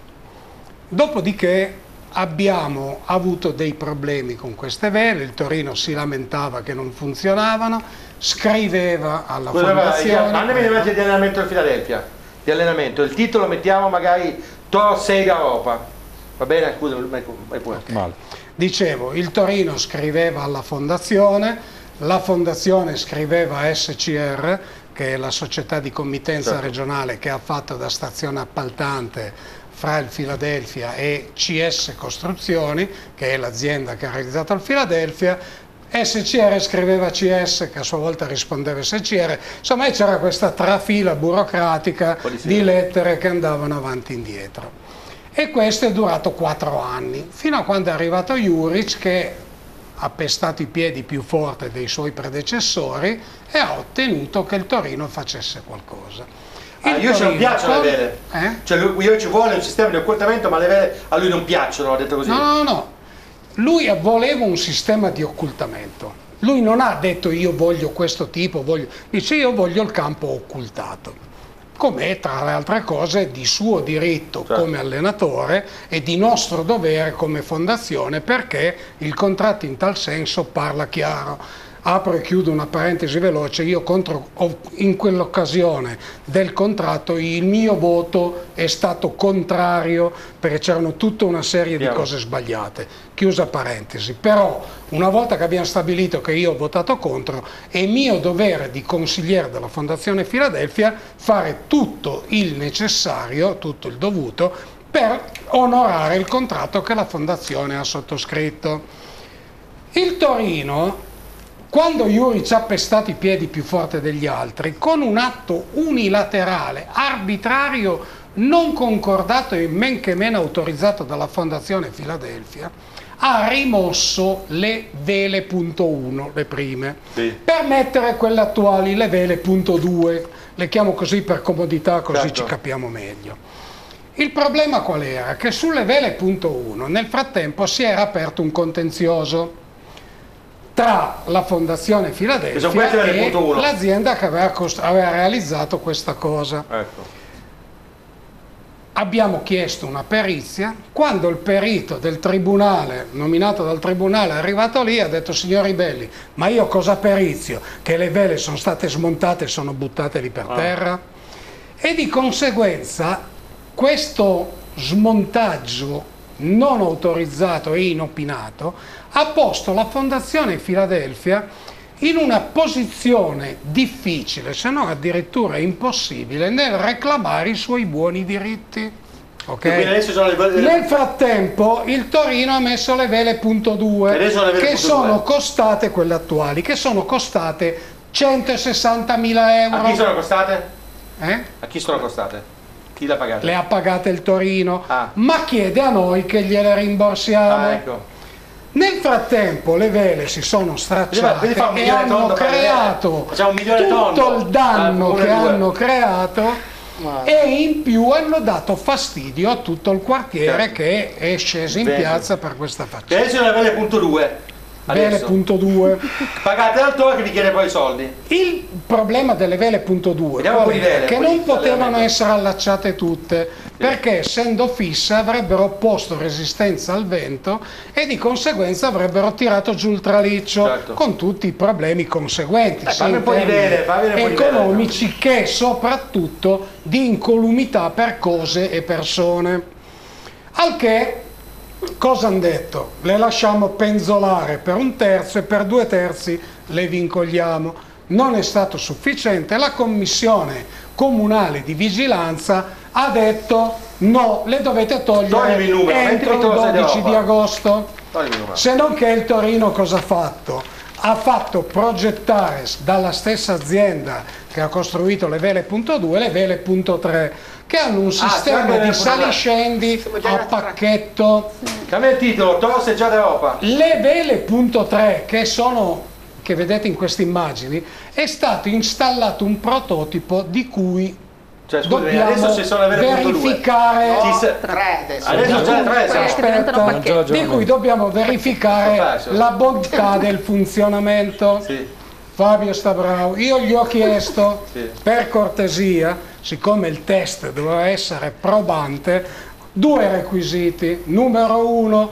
Dopodiché abbiamo avuto dei problemi con queste vele, il Torino si lamentava che non funzionavano, scriveva alla Scusa, fondazione. Mandami le immagini di allenamento del Philadelphia, di allenamento, il titolo mettiamo magari Toro sei d'Europa, va bene? Scusa, vai pure. Male. Dicevo, il Torino scriveva alla fondazione, la fondazione scriveva a S C R, che è la società di committenza certo. regionale che ha fatto da stazione appaltante fra il Philadelphia e C S Costruzioni, che è l'azienda che ha realizzato il Philadelphia. S C R scriveva C S, che a sua volta rispondeva S C R, insomma c'era questa trafila burocratica di lettere che andavano avanti e indietro. E questo è durato quattro anni, fino a quando è arrivato Juric, che ha pestato i piedi più forte dei suoi predecessori e ha ottenuto che il Torino facesse qualcosa. Ah, io ci non piacciono con... le vele, eh? Cioè lui, io ci vuole un sistema di occultamento, ma le vele a lui non piacciono, ha detto così. No, no, no, lui voleva un sistema di occultamento, lui non ha detto io voglio questo tipo, voglio... dice io voglio il campo occultato, come tra le altre cose di suo diritto certo. come allenatore e di nostro dovere come fondazione, perché il contratto in tal senso parla chiaro. Apro e chiudo una parentesi veloce, io contro, in quell'occasione del contratto il mio voto è stato contrario perché c'erano tutta una serie Chiaro. di cose sbagliate, chiusa parentesi, però una volta che abbiamo stabilito che io ho votato contro è mio dovere di consigliere della Fondazione Philadelphia fare tutto il necessario, tutto il dovuto per onorare il contratto che la Fondazione ha sottoscritto. Il Torino, quando Juric ha pestato i piedi più forte degli altri, con un atto unilaterale, arbitrario, non concordato e men che meno autorizzato dalla Fondazione Philadelphia, ha rimosso le vele punto uno, le prime, sì. per mettere quelle attuali, le vele punto due, le chiamo così per comodità, così certo. ci capiamo meglio. Il problema qual era? Che sulle vele punto uno nel frattempo si era aperto un contenzioso tra la Fondazione Philadelphia e l'azienda che aveva, aveva realizzato questa cosa. Ecco. Abbiamo chiesto una perizia, quando il perito del tribunale, nominato dal tribunale, è arrivato lì, ha detto signori belli, ma io cosa perizio? Che le vele sono state smontate e sono buttate lì per terra? Ah. E di conseguenza questo smontaggio non autorizzato e inopinato ha posto la Fondazione Philadelphia in una posizione difficile, se non addirittura impossibile, nel reclamare i suoi buoni diritti. Okay. Le... Nel frattempo il Torino ha messo le vele punto due che sono costate, quelle attuali, che sono costate centosessantamila euro. A chi sono costate? Eh? A chi sono costate? Chi l'ha pagata? Le ha pagate il Torino, ah. ma chiede a noi che gliele rimborsiamo. Ah, ecco. Nel frattempo le vele si sono stracciate e hanno creato tutto il danno che hanno creato. E in più hanno dato fastidio a tutto il quartiere, certo, che è sceso in piazza per questa faccenda. Adesso è la vele punto due. Vele punto due. Pagate l'autore che vi chiede poi i soldi. Il problema delle vele punto due è che non potevano essere allacciate tutte, perché essendo fisse avrebbero opposto resistenza al vento e di conseguenza avrebbero tirato giù il traliccio, certo, con tutti i problemi conseguenti, eh, sia in termini economici che soprattutto di incolumità per cose e persone. Al che cosa hanno detto? Le lasciamo penzolare per un terzo e per due terzi le vincogliamo. Non è stato sufficiente, la commissione comunale di vigilanza ha detto no, le dovete togliere entro il dodici di agosto. Se non che il Torino cosa ha fatto? Ha fatto progettare dalla stessa azienda che ha costruito le vele punto due le vele punto tre, che hanno un sistema ah, di saliscendi a pacchetto. Cambia il titolo, Tosse già d'Europa. Le vele punto tre, che sono, che vedete in queste immagini, è stato installato un prototipo di cui cioè, scusami, dobbiamo adesso ci sono le vele verificare punto due. No, tre adesso. Adesso già tre, aspetta, di cui dobbiamo verificare la bontà del funzionamento. Sì. Fabio sta bravo, io gli ho chiesto, sì, per cortesia, siccome il test doveva essere probante, due requisiti. Numero uno,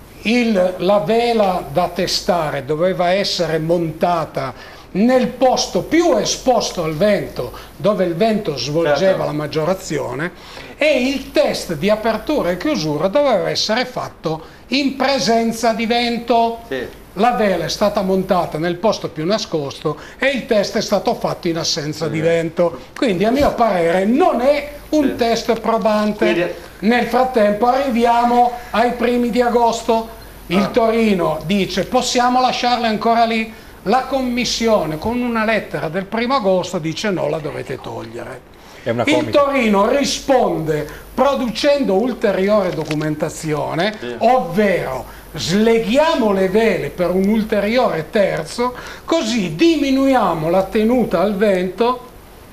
il, la vela da testare doveva essere montata nel posto più esposto al vento, dove il vento svolgeva, certo, la maggiorazione, e il test di apertura e chiusura doveva essere fatto in presenza di vento. Sì. La vela è stata montata nel posto più nascosto e il test è stato fatto in assenza, sì, di vento, quindi a mio parere non è un, sì, test probante. Quindi... Nel frattempo arriviamo ai primi di agosto, il ah. Torino dice possiamo lasciarle ancora lì, la commissione con una lettera del primo agosto dice no, la dovete togliere. Il Torino risponde producendo ulteriore documentazione, sì, ovvero sleghiamo le vele per un ulteriore terzo, così diminuiamo la tenuta al vento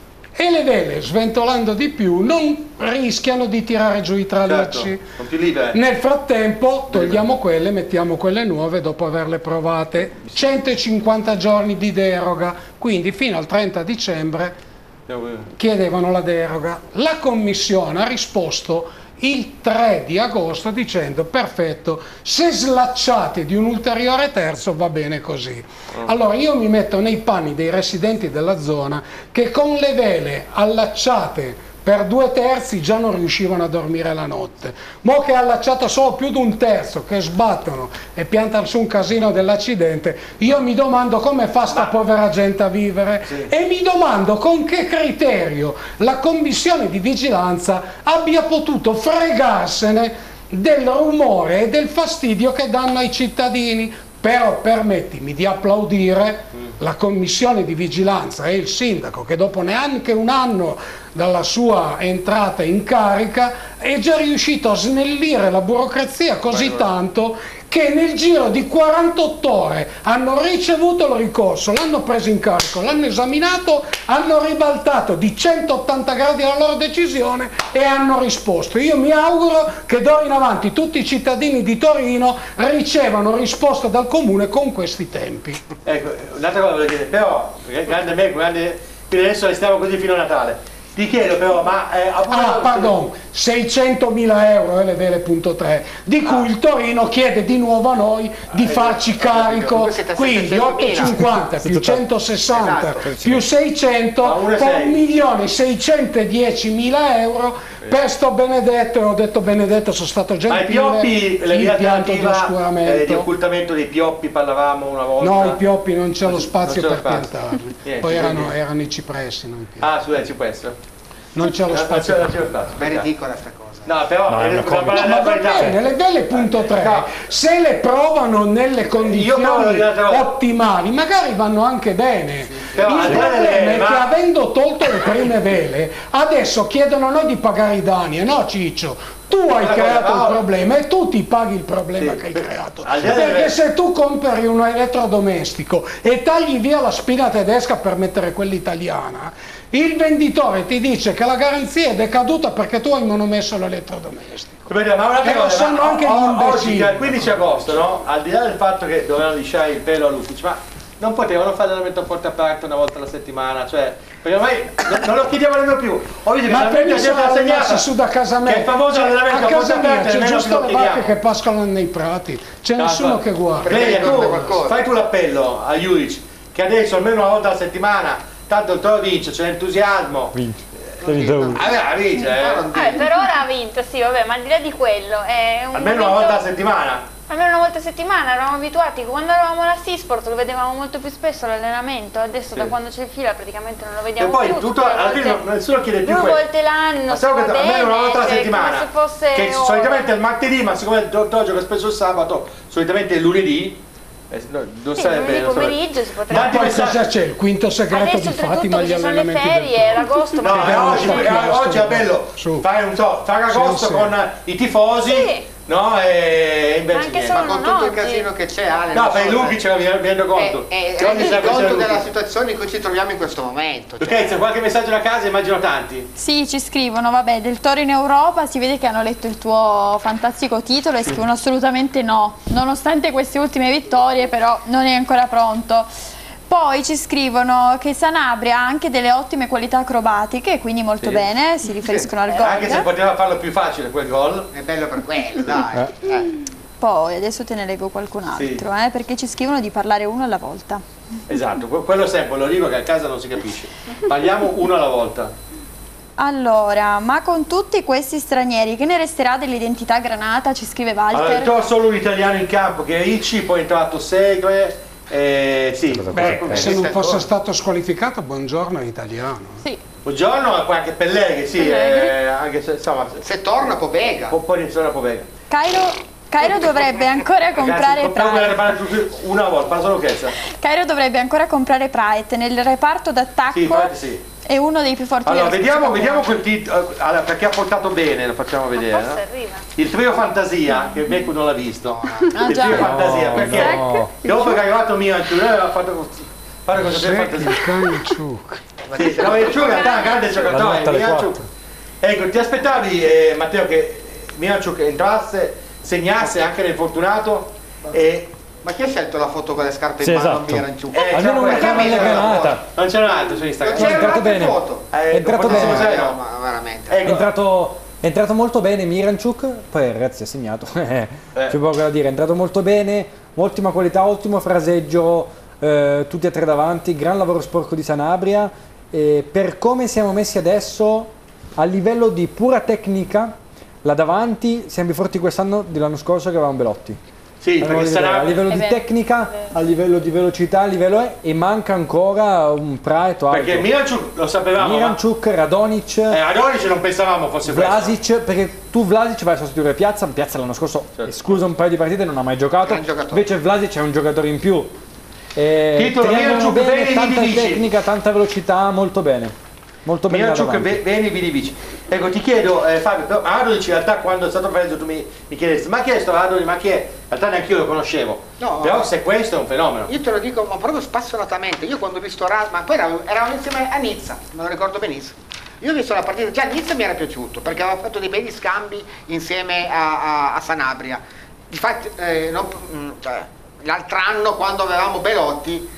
e le vele, sventolando di più, non rischiano di tirare giù i tralicci. Certo, nel frattempo togliamo quelle, mettiamo quelle nuove dopo averle provate. centocinquanta giorni di deroga, quindi fino al trenta dicembre chiedevano la deroga. La commissione ha risposto il tre di agosto dicendo perfetto, se slacciate di un ulteriore terzo va bene così. Allora io mi metto nei panni dei residenti della zona che con le vele allacciate per due terzi già non riuscivano a dormire la notte, mo che è allacciato solo più di un terzo, che sbattono e piantano su un casino dell'accidente, io mi domando come fa sta povera gente a vivere, sì, e mi domando con che criterio la commissione di vigilanza abbia potuto fregarsene del rumore e del fastidio che danno ai cittadini. Però permettimi di applaudire la commissione di vigilanza e il sindaco che dopo neanche un anno dalla sua entrata in carica è già riuscito a snellire la burocrazia così tanto che nel giro di quarantotto ore hanno ricevuto il ricorso, l'hanno preso in carico, l'hanno esaminato, hanno ribaltato di centottanta gradi la loro decisione e hanno risposto. Io mi auguro che d'ora in avanti tutti i cittadini di Torino ricevano risposta dal comune con questi tempi. Ecco, un'altra cosa volevo dire, però, grande me, grande, adesso restiamo così fino a Natale. Ti chiedo però, ma... Eh, ah, pardon, seicentomila euro L V L punto tre, di cui ah. il Torino chiede di nuovo a noi di ah, farci esatto, carico, quindi ottocentocinquanta più centosessanta esatto. più seicento fa un milione seicentodiecimila euro per sto Benedetto. E ho detto Benedetto, sono stato gentile. Ma i pioppi, le via alternativa eh, di occultamento dei pioppi parlavamo una volta? No, i pioppi non c'è lo spazio per piantarli. Poi erano, erano i cipressi, non i ah, scusa, il cipresso. Non c'è lo spazio. Non c'è lo spazio. Ma è ridicola sta cosa. No, però no, è no, ma va bene, le Vele punto tre no. se le provano nelle condizioni ottimali magari vanno anche bene. Sì, il problema è ma... che avendo tolto le prime vele adesso chiedono a noi di pagare i danni, e no Ciccio, tu hai creato il problema e tu ti paghi il problema sì. che hai creato, perché se tu compri un elettrodomestico e tagli via la spina tedesca per mettere quella italiana, il venditore ti dice che la garanzia è decaduta perché tu hai monomesso l'elettrodomestico. Ma una e lo sanno anche gli imbecilli. Oggi, il quindici agosto, no? Al di là del fatto che dovevano lisciare il pelo a Lukic, ma non potevano fare l'allenamento a porta aperta una volta alla settimana, cioè, perché ormai non lo chiediamo nemmeno più. Ho visto ma che mi sono allenarsi su da casa mia, che il famoso allenamento a casa mia c'è giusto le vacche che pascolano nei prati, c'è no, nessuno no. che guarda. Vedi, tu fai tu l'appello a Juric che adesso almeno una volta alla settimana, tanto il Toro vince, c'è l'entusiasmo. Vince. Ah, vince, eh. eh, per ora ha vinto, sì, vabbè, ma al di là di quello è un almeno momento... una volta alla settimana. Almeno una volta a settimana, eravamo abituati, quando eravamo alla Seasport lo vedevamo molto più spesso l'allenamento, adesso sì. da quando c'è il fila praticamente non lo vediamo e poi più. Tutto, alla fine nessuno chiede più due quello. volte l'anno, ma siamo che almeno una volta alla settimana, se fosse che ora. Solitamente è il martedì, ma siccome il Toro gioca spesso il sabato, solitamente è il lunedì. Eh, no, non sì, sarebbe lunedì pomeriggio si potrebbe. Ma cosa c'è? Il quinto segreto adesso, di Fatima agli allenamenti. Adesso le ferie, l'agosto. No, no oggi, oggi è bello fare un so, Ferragosto sì, sì. con i tifosi. Sì. No, e invece niente. Ma con tutto il casino che c'è, Ale, no, per i Lukic ce la rendo conto. E rendi conto della situazione in cui ci troviamo in questo momento. Cioè. Ok, c'è qualche messaggio da casa, immagino tanti. Sì, ci scrivono, vabbè, del Toro in Europa, si vede che hanno letto il tuo fantastico titolo e scrivono assolutamente no. Nonostante queste ultime vittorie, però non è ancora pronto. Poi ci scrivono che Sanabria ha anche delle ottime qualità acrobatiche, quindi molto sì. bene, si riferiscono sì. al gol. Anche se poteva farlo più facile quel gol. È bello per quello, dai. Eh. Poi adesso te ne leggo qualcun altro, sì. eh, perché ci scrivono di parlare uno alla volta. Esatto, quello sempre, lo dico che a casa non si capisce. Parliamo uno alla volta. Allora, ma con tutti questi stranieri, che ne resterà dell'identità granata? Ci scrive Walter. Allora, c'è solo un italiano in campo che è Ricci, poi è entrato Segre. Eh, sì. Beh, se non fosse stato squalificato, Buongiorno è italiano. Sì. Buongiorno, anche Pellegrini, sì, eh, anche se, insomma, se torna Pobega. Poi, poi torna Pobega. Cairo, Cairo dovrebbe ancora comprare Pride. Una volta, parla solo Chezza. Cairo dovrebbe ancora comprare Pride nel reparto d'attacco. Sì, sì. È uno dei più forti. Allora, vediamo, vediamo quel titolo, allora, perché ha portato bene, lo facciamo vedere. No? Il trio Fantasia, che Becco non l'ha visto. Ah, il già. trio Fantasia, perché no. dopo che è arrivato Miranchuk, lui aveva fatto fare questo trio Fantasia. Sì, no, il Ciuc è un grande giocatore. Ecco, ti aspettavi, eh, Matteo, che Miranchuk entrasse, segnasse anche nel fortunato e... Ma chi ha scelto la foto con le scarpe sì, in mano? Esatto. Miranchuk? Eh, Almeno una camera granata. Non c'era un altro su Instagram. Non c'era entrato bene. foto. Eh, è entrato bene. No, ma veramente. È entrato, è entrato molto bene Miranchuk, poi ragazzi ha segnato. eh. C'è poco da dire, è entrato molto bene, ottima qualità, ottimo fraseggio, eh, tutti e tre davanti, gran lavoro sporco di Sanabria. E per come siamo messi adesso, a livello di pura tecnica, là davanti siamo più forti quest'anno dell'anno scorso che avevamo Belotti. Sì, a livello, a livello di tecnica, a livello di velocità, a livello è, e manca ancora un Praeto alto. Perché Miranchuk lo sapevamo. Miranchuk, Radonic. Eh, Radonic non pensavamo fosse Vlasic, questo. perché tu Vlasic vai a sostituire Piazza, Piazza l'anno scorso, certo. escluso un paio di partite, non ha mai giocato. Invece Vlasic è un giocatore in più. Eh, Titolo Miranchuk bene, tanta Vidivici. tecnica, tanta velocità, molto bene. Molto bene. Miranchuk bene, Vidivici. Ecco, ti chiedo, eh, Fabio, Radonic in realtà quando è stato preso tu mi, mi chiedesti, ma chi è sto Radonic, ma chi è? In realtà neanche io lo conoscevo. No, però se questo è un fenomeno. Io te lo dico, ma proprio spassionatamente. Io quando ho visto Radonic, ma poi eravamo, eravamo insieme a Nizza, me lo ricordo benissimo. Io ho visto la partita, già Nizza mi era piaciuto, perché aveva fatto dei begli scambi insieme a, a, a Sanabria. Difatti, eh, cioè, l'altro anno quando avevamo Belotti,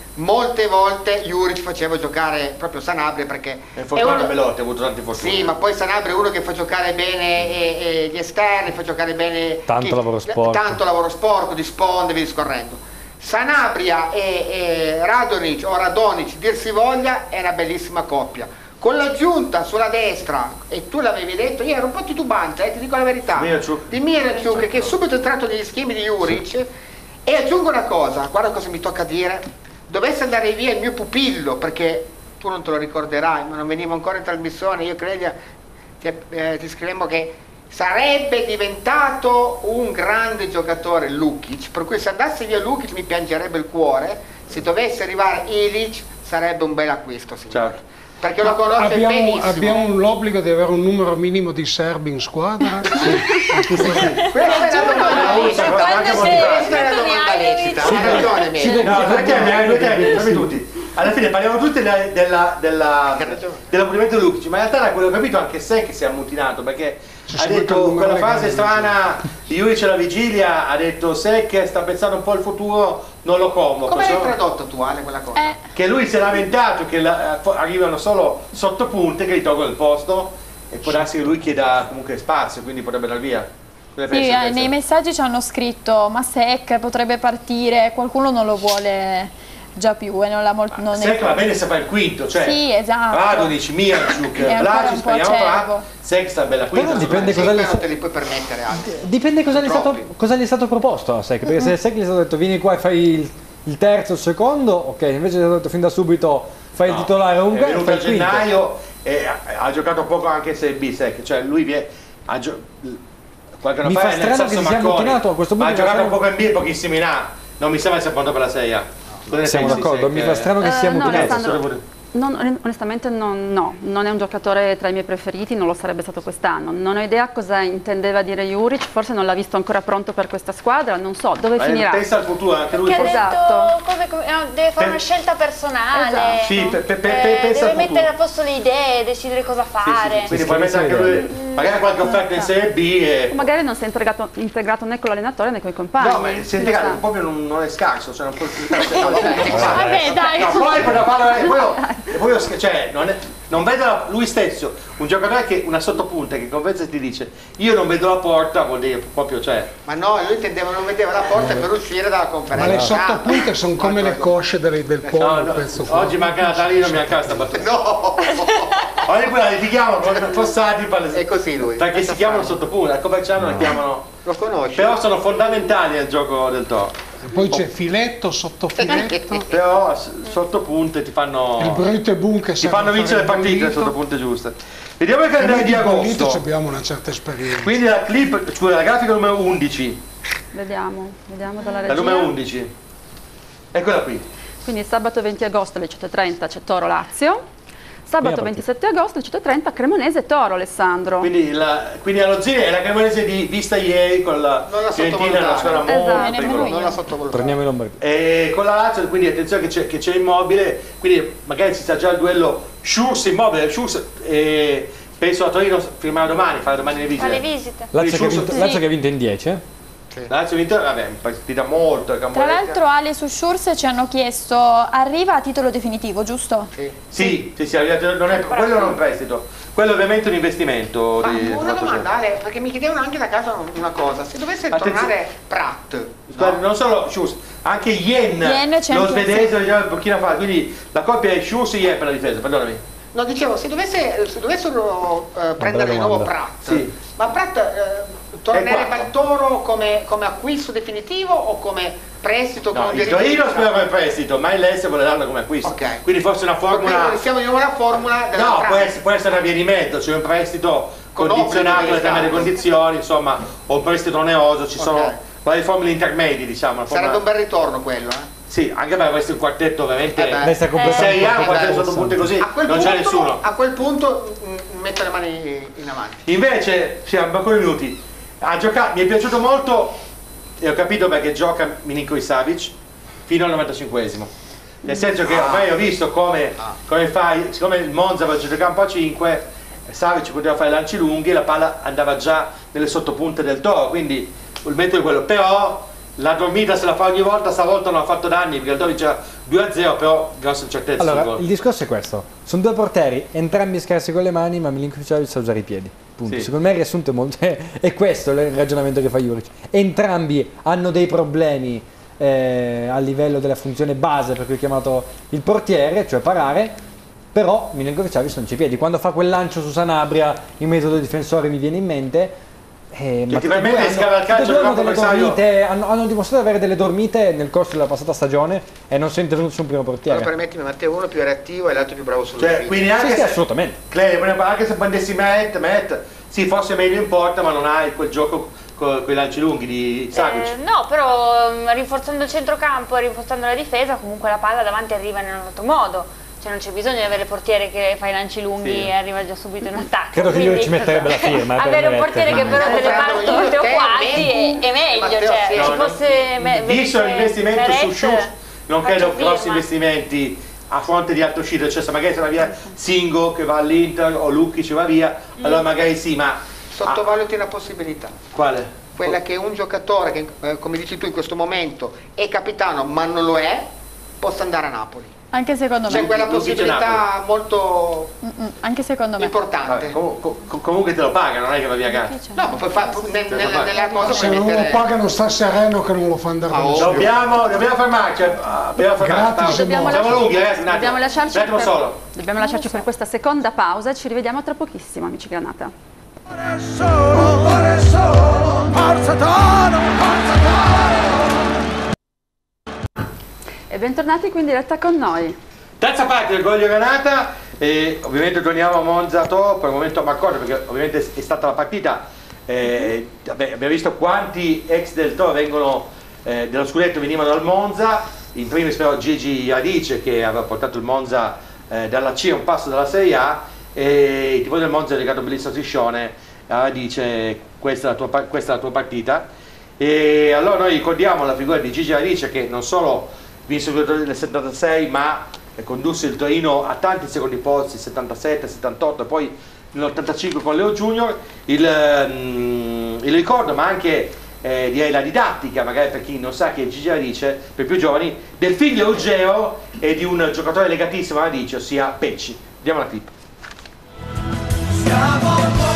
molte volte Juric faceva giocare proprio Sanabria perché è fortunato Belotti, ha avuto tanti fortuni. Sì, ma poi Sanabria è uno che fa giocare bene e, e gli esterni, fa giocare bene tanto chi, lavoro sporco, tanto lavoro sporco, di sponde, via discorrendo. Sanabria e, e Radonic o Radonic, dir si voglia, è una bellissima coppia. Con l'aggiunta sulla destra, e tu l'avevi detto, io ero un po' titubante, eh, ti dico la verità, Miracciuk. di Miracciuk, che è subito entrato negli schemi di Juric. Sì. E aggiungo una cosa, guarda cosa mi tocca dire. Dovesse andare via il mio pupillo, perché tu non te lo ricorderai, ma non venivo ancora in trasmissione, io credo ti, eh, ti scrivemmo che sarebbe diventato un grande giocatore Lukic, per cui se andasse via Lukic mi piangerebbe il cuore, se dovesse arrivare Ilic sarebbe un bel acquisto, signore. Certo. Perché lo conosce abbiamo, benissimo. Abbiamo l'obbligo di avere un numero minimo di serbi in squadra? Questa è la domanda lecita. Questa è la domanda lecita. Ha ragione, Mene. No, perché abbiamo due termini, tutti. Alla fine parliamo tutti della, della, della, dell'ammutinamento di Lukic, ma in realtà da quello che ho capito anche se che si è ammuttinato, perché ha detto quella frase strana di Juric alla vigilia, ha detto se che sta pensando un po' al futuro, non lo convoco. Come hai tradotto tu, Ale, quella cosa? Eh. Che lui si è lamentato che la, arrivano solo sottopunte che gli tolgono il posto e può darsi che lui chieda comunque spazio, quindi potrebbe andare via. Sì, eh, nei messaggi ci hanno scritto ma Sec potrebbe partire, qualcuno non lo vuole già più e non l'ha molto. Non Sec va bene se fa il quinto, cioè sì, esatto. Radonic, Miracciuk, Vlasic, speriamo fa, Sec sta bella quinta. Però dipende cosa gli... te li puoi permettere anche. Dipende cosa gli, è stato, cosa gli è stato proposto a Sec, perché mm-hmm. se Sec gli è stato detto vieni qua e fai il, il terzo, il secondo, ok, invece gli è stato detto fin da subito fai no, il titolare un è venuto a gennaio e ha, ha giocato poco anche se B Sec, cioè lui viene ha gio... qualche anno mi fa fa strano che si sia ammutinato a questo punto, ma ha giocato poco in B e pochissimi in A, non mi sembra sia pronto per la Serie A. Siamo d'accordo, mi fa strano che uh, sia mutilato. No, non, onestamente non, no, non è un giocatore tra i miei preferiti, non lo sarebbe stato quest'anno. Non ho idea cosa intendeva dire Juric, forse non l'ha visto ancora pronto per questa squadra, non so dove ma finirà. Pensa al futuro anche lui. Perché forse... ha detto cose come, no, deve fare per... una scelta personale, esatto. Sì, per, per, per, eh, pensa deve al mettere a posto le idee, decidere cosa fare. Sì, sì, quindi puoi mettere anche lui, magari qualche offerta in Serie B e... o magari non si è integrato, integrato né con l'allenatore né con i compagni. No, ma si è integrato, proprio non, non è scarso, cioè non può vabbè dai, no, poi per fare poi, poi cioè non, è, non vedo la, lui stesso un giocatore che una sottopunta che convence e ti dice io non vedo la porta, vuol dire proprio cioè ma no, lui intendeva non vedeva la porta per uscire dalla conferenza. Ma le sottopunte sono come le cosce del, del pollo. No, no, oggi manca Natalino, mi manca sta battuta. No, oggi quella li chiamano Fossati è così lui perché si chiamano sottopunte, al Coverciano no. la chiamano, lo conosci, però sono fondamentali al gioco del Toro. Poi c'è filetto, sottofiletto. Però sottopunte ti fanno. Il brutto e bun che ti fanno vincere le partite le sottopunte giuste. Vediamo il calendario di agosto. Abbiamo una certa esperienza. Quindi la clip, scusa, la grafica numero undici. Vediamo, vediamo dalla regia. La numero undici. Eccola qui. Quindi sabato venti agosto alle diciotto e trenta c'è Toro Lazio. Sabato ventisette agosto alle diciotto e trenta Cremonese Toro, Alessandro. Quindi, la, quindi allo Zine è la Cremonese di vista ieri con la Fiorentina, la squadra molto non la sottovalutare. Prendiamo i Lombardi. E con la Lazio, quindi attenzione che c'è Immobile, quindi magari si sa già il duello Schurz Immobile, Schurz e penso a Torino firmerà domani, farà domani le visite. Fa le visite. Lazio, che, vinto, sì. Lazio che ha vinto in dieci, eh? Sì. Lazio vinto, vabbè, partita molto. Tra l'altro Ale su Schurz ci hanno chiesto, arriva a titolo definitivo, giusto? Sì, sì, sì, sì non è, quello non è un prestito, quello è ovviamente un investimento. Ma di, una domanda Ale, perché mi chiedevano anche da casa una cosa, se dovesse attenzione. tornare Pratt, no? Non solo Schurz, anche Yen, Yen lo svedese, il Burkina Faso, quindi la coppia è Schurz e Yen per la difesa, perdonami. No, dicevo, se, dovesse, se dovessero uh, prendere di nuovo Pratt, sì. ma Pratt uh, tornerebbe al Toro come, come acquisto definitivo o come prestito? No, il Torino spera come prestito, ma il Lecce vuole darlo come acquisto. Okay. Quindi forse una formula... Quindi siamo di nuovo alla formula della No, può essere, può essere una via di mezzo, cioè un prestito con condizionato alle determinate condizioni, insomma, o un prestito oneroso, ci okay. sono varie formule intermedie, diciamo. Sarebbe un bel ritorno quello, eh? Sì, anche per questo è un quartetto ovviamente eh eh, Serie A, un quartetto sottopunte così, non c'è nessuno. A quel punto mh, metto le mani in avanti. Invece, sì, ancora minuti, ha giocato, mi è piaciuto molto e ho capito perché gioca Milinković Savić fino al novantacinquesimo. Nel senso che ormai ho visto come, come fai, siccome il Monza va a giocare a cinque, Savić poteva fare lanci lunghi e la palla andava già nelle sottopunte del Toro, quindi il metodo è quello, però la dormita se la fa ogni volta, stavolta non ha fatto danni perché il Toro vince due a zero, però grossa incertezza. Allora, il discorso è questo, sono due portieri, entrambi scarsi con le mani, ma Milinkovic-Savic sa usare i piedi. Punto. Sì. Secondo me il riassunto è molto è questo il ragionamento che fa Juric. Entrambi hanno dei problemi eh, a livello della funzione base per cui ho chiamato il portiere, cioè parare, però Milinkovic-Savic non c'è i piedi. Quando fa quel lancio su Sanabria, il metodo difensore mi viene in mente. Eh, che ti permette di scavalcare il campo dormite, hanno, hanno dimostrato di avere delle dormite nel corso della passata stagione e non si è intervenuto su un primo portiere. Però permettimi Matteo, uno più reattivo e l'altro più bravo sullo cioè, quindi anche sì, se, sì, assolutamente Clay, anche se prendessi Matt, Matt sì, forse meglio in porta, ma non hai quel gioco con quei lanci lunghi di Savic. Eh, no, però rinforzando il centrocampo e rinforzando la difesa, comunque la palla davanti arriva in un altro modo. Cioè non c'è bisogno di avere il portiere che fa i lanci lunghi sì. e arriva già subito in attacco. Credo che io ci metterebbe la firma. Avere un portiere che però te le parte tutte o quasi è, è meglio. Cioè, se ci fosse visto l'investimento su Schuss, non credo grossi investimenti a fronte di alto uscita, cioè se magari se va via Singo che va all'Inter o Lucchi ci va via, mm. allora magari sì, ma sottovaluti una possibilità. Quale? Quella che un giocatore che, eh, come dici tu in questo momento, è capitano ma non lo è, possa andare a Napoli. Anche secondo me. C'è quella possibilità molto mm -mm, anche secondo me. importante. Com com comunque te lo paga, non è che va via gara. No, ma poi fa, nel, nel, nella cosa se non mettere... lo pagano sta sereno che non lo fa andare oh, dobbiamo, dobbiamo fermarci. Dobbiamo fermarci. Dobbiamo, siamo lunghi, eh, dobbiamo, lasciarci per, solo. dobbiamo lasciarci per questa seconda pausa e ci rivediamo tra pochissimo, amici Granata. E bentornati qui in diretta con noi. Terza parte del Goglio Granata, e ovviamente torniamo a Monza Toro per il momento a Marconi, perché ovviamente è stata la partita. Eh, vabbè, abbiamo visto quanti ex del Toro vengono, eh, dello scudetto venivano dal Monza, in primis però Gigi Radice che aveva portato il Monza eh, dalla C a un passo dalla Serie A, e il tifoso del Monza ha dedicato un bellissimo striscione a Radice, questa è la tua, questa è la tua partita. E allora noi ricordiamo la figura di Gigi Radice che non solo vinse il nel settantasei ma condusse il Torino a tanti secondi posti, settantasette, settantotto e poi nell'ottantacinque con Leo Junior. Il, um, il ricordo ma anche eh, direi la didattica, magari per chi non sa che è Gigi Radice, per i più giovani, del figlio Ruggero e di un giocatore legatissimo a Radice, ossia Pecci. Vediamo la clip. Siamo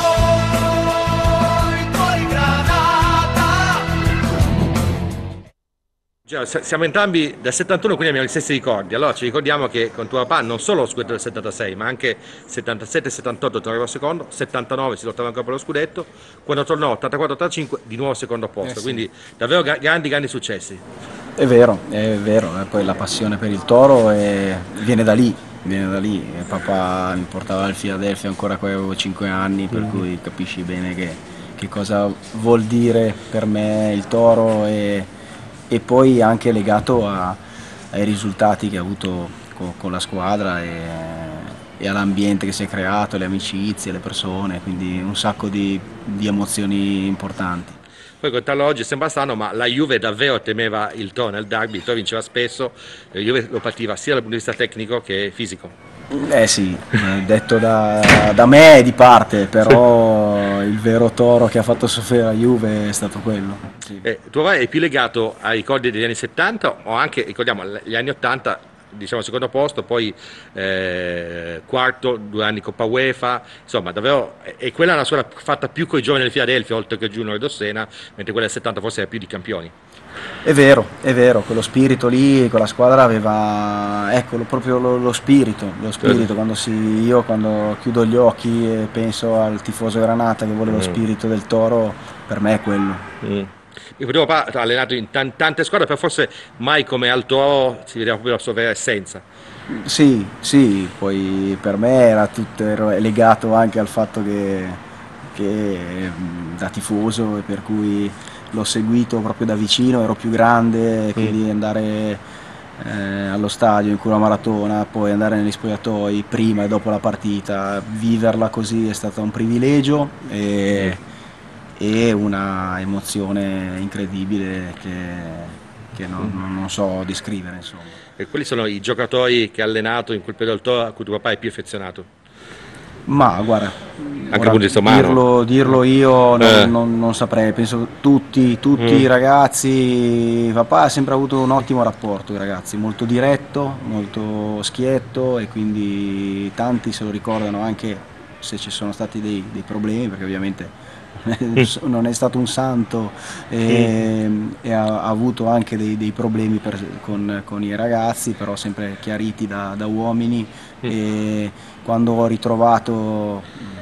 Siamo entrambi del settantuno, quindi abbiamo gli stessi ricordi. Allora ci ricordiamo che con tuo papà non solo lo scudetto del settantasei ma anche settantasette settantotto tornava secondo, settantanove si lottava ancora per lo scudetto, quando tornò ottantaquattro ottantacinque di nuovo secondo posto, eh sì. Quindi davvero grandi grandi successi. È vero, è vero, eh, poi la passione per il Toro è... viene da lì, viene da lì. E papà mi portava al Philadelphia ancora quando avevo cinque anni, per mm. cui capisci bene che, che cosa vuol dire per me il Toro, e e poi anche legato a, ai risultati che ha avuto con, con la squadra e, e all'ambiente che si è creato, le amicizie, le persone, quindi un sacco di, di emozioni importanti. Poi contarlo oggi sembra strano, ma la Juve davvero temeva il Toro nel derby, il Toro vinceva spesso, la Juve lo pativa sia dal punto di vista tecnico che fisico. Eh sì, detto da, da me è di parte, però il vero Toro che ha fatto soffrire la Juve è stato quello. Sì. Eh, tuo papà è più legato ai ricordi degli anni settanta o anche, ricordiamo, gli anni ottanta, diciamo secondo posto, poi eh, quarto, due anni Coppa UEFA, insomma davvero, e quella è una squadra fatta più con i giovani del Philadelphia oltre che Junior e Dossena, mentre quella del settanta forse era più di campioni. È vero, è vero, quello spirito lì, quella squadra aveva, ecco, proprio lo, lo spirito, lo spirito, sì. Quando si, io quando chiudo gli occhi e penso al tifoso Granata che vuole mm. lo spirito del Toro, per me è quello. Mm. Io tuo papà ha allenato in tante squadre, però forse mai come al Toro si vedeva proprio la sua vera essenza. Sì, sì, poi per me era tutto era legato anche al fatto che, che da tifoso, e per cui l'ho seguito proprio da vicino, ero più grande, quindi mm. andare eh, allo stadio in cura maratona, poi andare negli spogliatoi prima e dopo la partita, viverla così è stato un privilegio e, mm. e una emozione incredibile che, che non, mm. non so descrivere, insomma. E quali sono i giocatori che ha allenato in quel periodo del Toro a cui tuo papà è più affezionato? Ma guarda, anche ora, dirlo, dirlo io non, eh. non, non saprei, penso tutti, tutti mm. i ragazzi, papà ha sempre avuto un ottimo rapporto con i ragazzi, molto diretto, molto schietto, e quindi tanti se lo ricordano anche se ci sono stati dei, dei problemi, perché ovviamente non è stato un santo e, mm. e ha, ha avuto anche dei, dei problemi per, con, con i ragazzi, però sempre chiariti da, da uomini. Mm. E quando ho ritrovato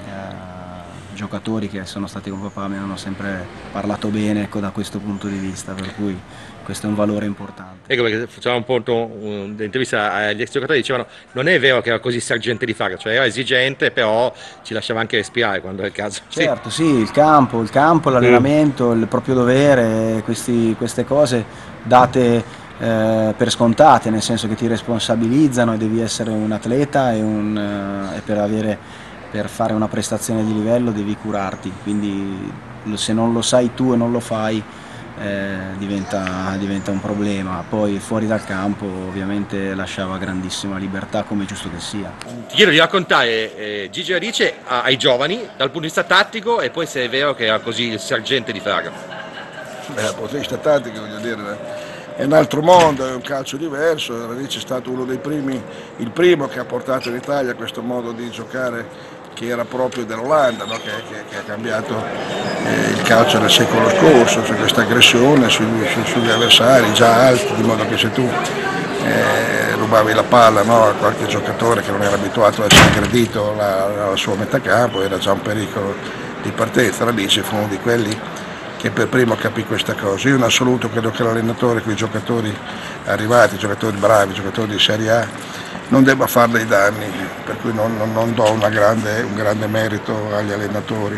eh, giocatori che sono stati con papà mi hanno sempre parlato bene, ecco, da questo punto di vista, per cui questo è un valore importante. Ecco perché facevamo un po' un'intervista agli ex giocatori, dicevano non è vero che era così sergente di fare, cioè era esigente, però ci lasciava anche respirare quando è il caso. Certo, sì, sì, il campo, il campo, l'allenamento, mm. il proprio dovere, questi, queste cose date eh, per scontate, nel senso che ti responsabilizzano e devi essere un atleta e, un, eh, e per, avere, per fare una prestazione di livello devi curarti, quindi se non lo sai tu e non lo fai Eh, diventa, diventa un problema. Poi fuori dal campo ovviamente lasciava grandissima libertà, come è giusto che sia. Ti chiedo di raccontare eh, Gigi Radice ai giovani dal punto di vista tattico, e poi se è vero che era così il sergente di Fraga. Beh, dal punto di vista tattico voglio dire è un altro mondo, è un calcio diverso. Radice è stato uno dei primi, il primo che ha portato in Italia questo modo di giocare che era proprio dell'Olanda, no? che, che, che ha cambiato eh, il calcio del secolo scorso, cioè questa aggressione sugli, su, sugli avversari già alti, di modo che se tu eh, rubavi la palla, no, a qualche giocatore che non era abituato a essere aggredito alla sua metà campo, era già un pericolo di partenza. Radice fu uno di quelli che per primo capì questa cosa. Io in assoluto credo che l'allenatore con i giocatori arrivati, giocatori bravi, giocatori di Serie A, non debba fare dei danni, per cui non, non, non do una grande, un grande merito agli allenatori,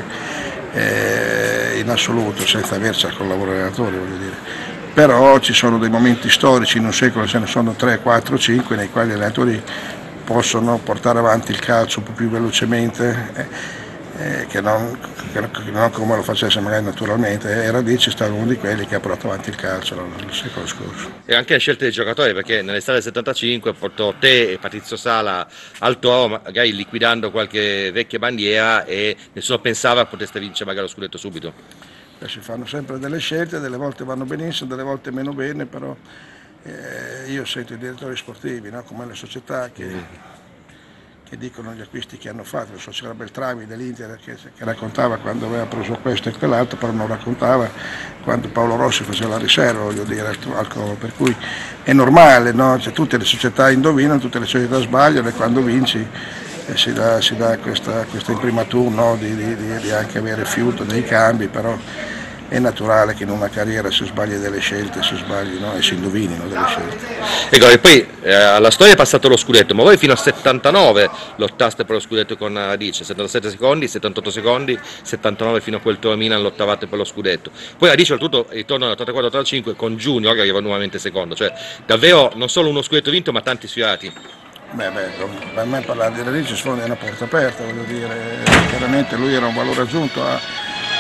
eh, in assoluto, senza averci con il lavoro degli allenatori, voglio dire. Però ci sono dei momenti storici, in un secolo ce ne sono tre, quattro, cinque, nei quali gli allenatori possono portare avanti il calcio un po' più velocemente, eh, eh, che, non, che non come lo facesse magari naturalmente, e Radice è stato uno di quelli che ha portato avanti il calcio nel secolo scorso. E anche la scelta dei giocatori, perché nell'estate del settantacinque portò te e Patrizio Sala al Toro, magari liquidando qualche vecchia bandiera, e nessuno pensava poteste vincere magari lo scudetto subito. Eh, si fanno sempre delle scelte, delle volte vanno benissimo, delle volte meno bene, però eh, io sento i direttori sportivi, no? Come le società che... Mm. che dicono gli acquisti che hanno fatto. So c'era Beltrami dell'Inter che, che raccontava quando aveva preso questo e quell'altro, però non raccontava quando Paolo Rossi faceva la riserva, voglio dire, al Como, per cui è normale, no? Cioè, tutte le società indovinano, tutte le società sbagliano, e quando vinci eh, si dà, si dà questa, questa imprimatur, no? di, di, di, di anche avere fiuto dei cambi, però è naturale che in una carriera si sbagli delle scelte, si sbagli, no? E si indovinino delle scelte. Ecco, e poi eh, alla storia è passato lo scudetto, ma voi fino a settantanove lottaste per lo scudetto con Radice, settantasette secondi, settantotto secondi, settantanove fino a quel Toro Milan lottavate per lo scudetto. Poi Radice al tutto ritorna nell'ottantaquattro ottantacinque con Junior che arriva nuovamente secondo, cioè davvero non solo uno scudetto vinto ma tanti sfiorati. Beh, beh, per me parlare di Radice è una porta aperta, voglio dire, chiaramente lui era un valore aggiunto a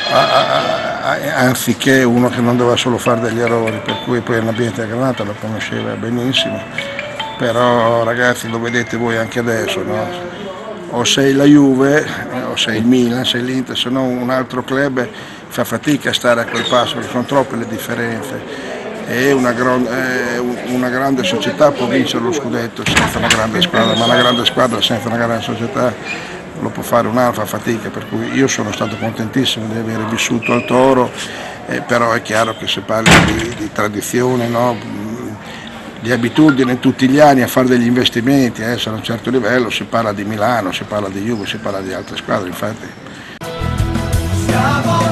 anziché uno che non doveva solo fare degli errori, per cui poi l'ambiente a Granata lo conosceva benissimo, però ragazzi lo vedete voi anche adesso, no? O sei la Juve o sei il Milan, sei l'Inter, se no un altro club fa fatica a stare a quel passo, perché sono troppe le differenze, e una, gran, eh, una grande società può vincere lo scudetto senza una grande squadra, ma una grande squadra senza una grande società lo può fare un'altra fatica, per cui io sono stato contentissimo di aver vissuto al Toro, eh, però è chiaro che se parli di, di tradizione, no? Di abitudine tutti gli anni a fare degli investimenti, eh, a un certo livello si parla di Milano, si parla di Juve, si parla di altre squadre, infatti. Siamo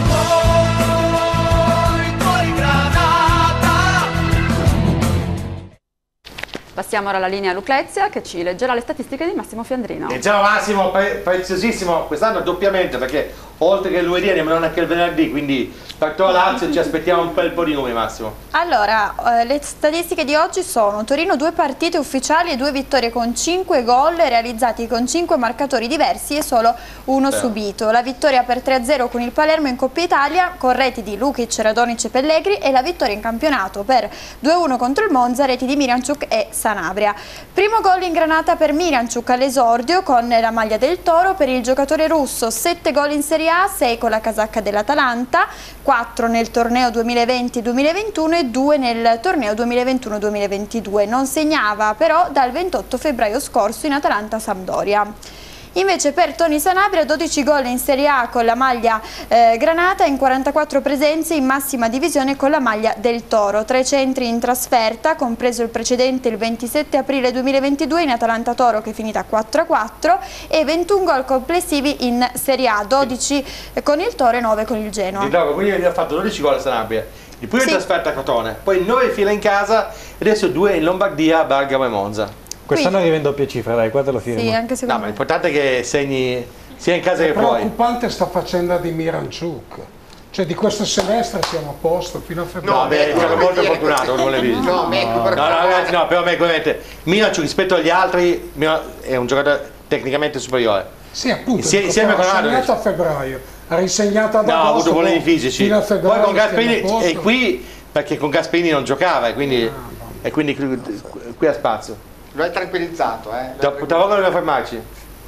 noi, noi Granata. Passiamo ora alla linea Lucrezia che ci leggerà le statistiche di Massimo Fiandrino. Leggiamo Massimo, pre preziosissimo, quest'anno doppiamente, perché oltre che il lunedì andiamo anche il venerdì, quindi per Toro Lazio ci aspettiamo un bel po' di numeri, Massimo. Allora, eh, le statistiche di oggi sono: Torino due partite ufficiali e due vittorie con cinque gol realizzati con cinque marcatori diversi e solo uno Beh. subito. La vittoria per tre a zero con il Palermo in Coppa Italia con reti di Lukic, Radonic e Pellegri, e la vittoria in campionato per due a uno contro il Monza, reti di Miranchuk e Sanabria. Primo gol in granata per Miranchuk all'esordio con la maglia del Toro. Per il giocatore russo sette gol in Serie A, sei con la casacca dell'Atalanta, quattro nel torneo duemilaventi duemilaventuno e due nel torneo duemilaventuno duemilaventidue. Non segnava però dal ventotto febbraio scorso in Atalanta-Sampdoria. Invece per Tony Sanabria dodici gol in Serie A con la maglia eh, granata, in quarantaquattro presenze in massima divisione con la maglia del Toro, tre centri in trasferta, compreso il precedente il ventisette aprile duemilaventidue in Atalanta Toro che è finita quattro a quattro, e ventuno gol complessivi in Serie A, dodici con il Toro e nove con il Genoa. Ricordo, quindi ha fatto dodici gol a Sanabria, il primo Sì. in trasferta a Crotone, poi nove fila in casa e adesso due in Lombardia, Bergamo e Monza. Quest'anno arriva in doppia cifra, dai, qua te lo firmo. Sì, anche No, secondo ma me. l'importante è che segni sia in casa È che fuori. preoccupante sta faccenda di Miranchuk. Cioè di questo semestre siamo a posto fino a febbraio. No, beh, sono molto fortunato, non le vedi. No, Mecco, No, per no, ragazzi, no, però veramente Miranchuk rispetto agli altri è un giocatore tecnicamente superiore. Sì, appunto. Insie- insieme con ha Adrian. segnato a febbraio, ha risegnato ad No, ha agosto, avuto problemi poi fisici. fino a Poi febbraio con stiamo a Gasperini posto. è qui perché con Gasperini non giocava e quindi, e quindi qui, qui ha spazio. Lo hai tranquillizzato, eh? Tra tra poco dobbiamo fermarci.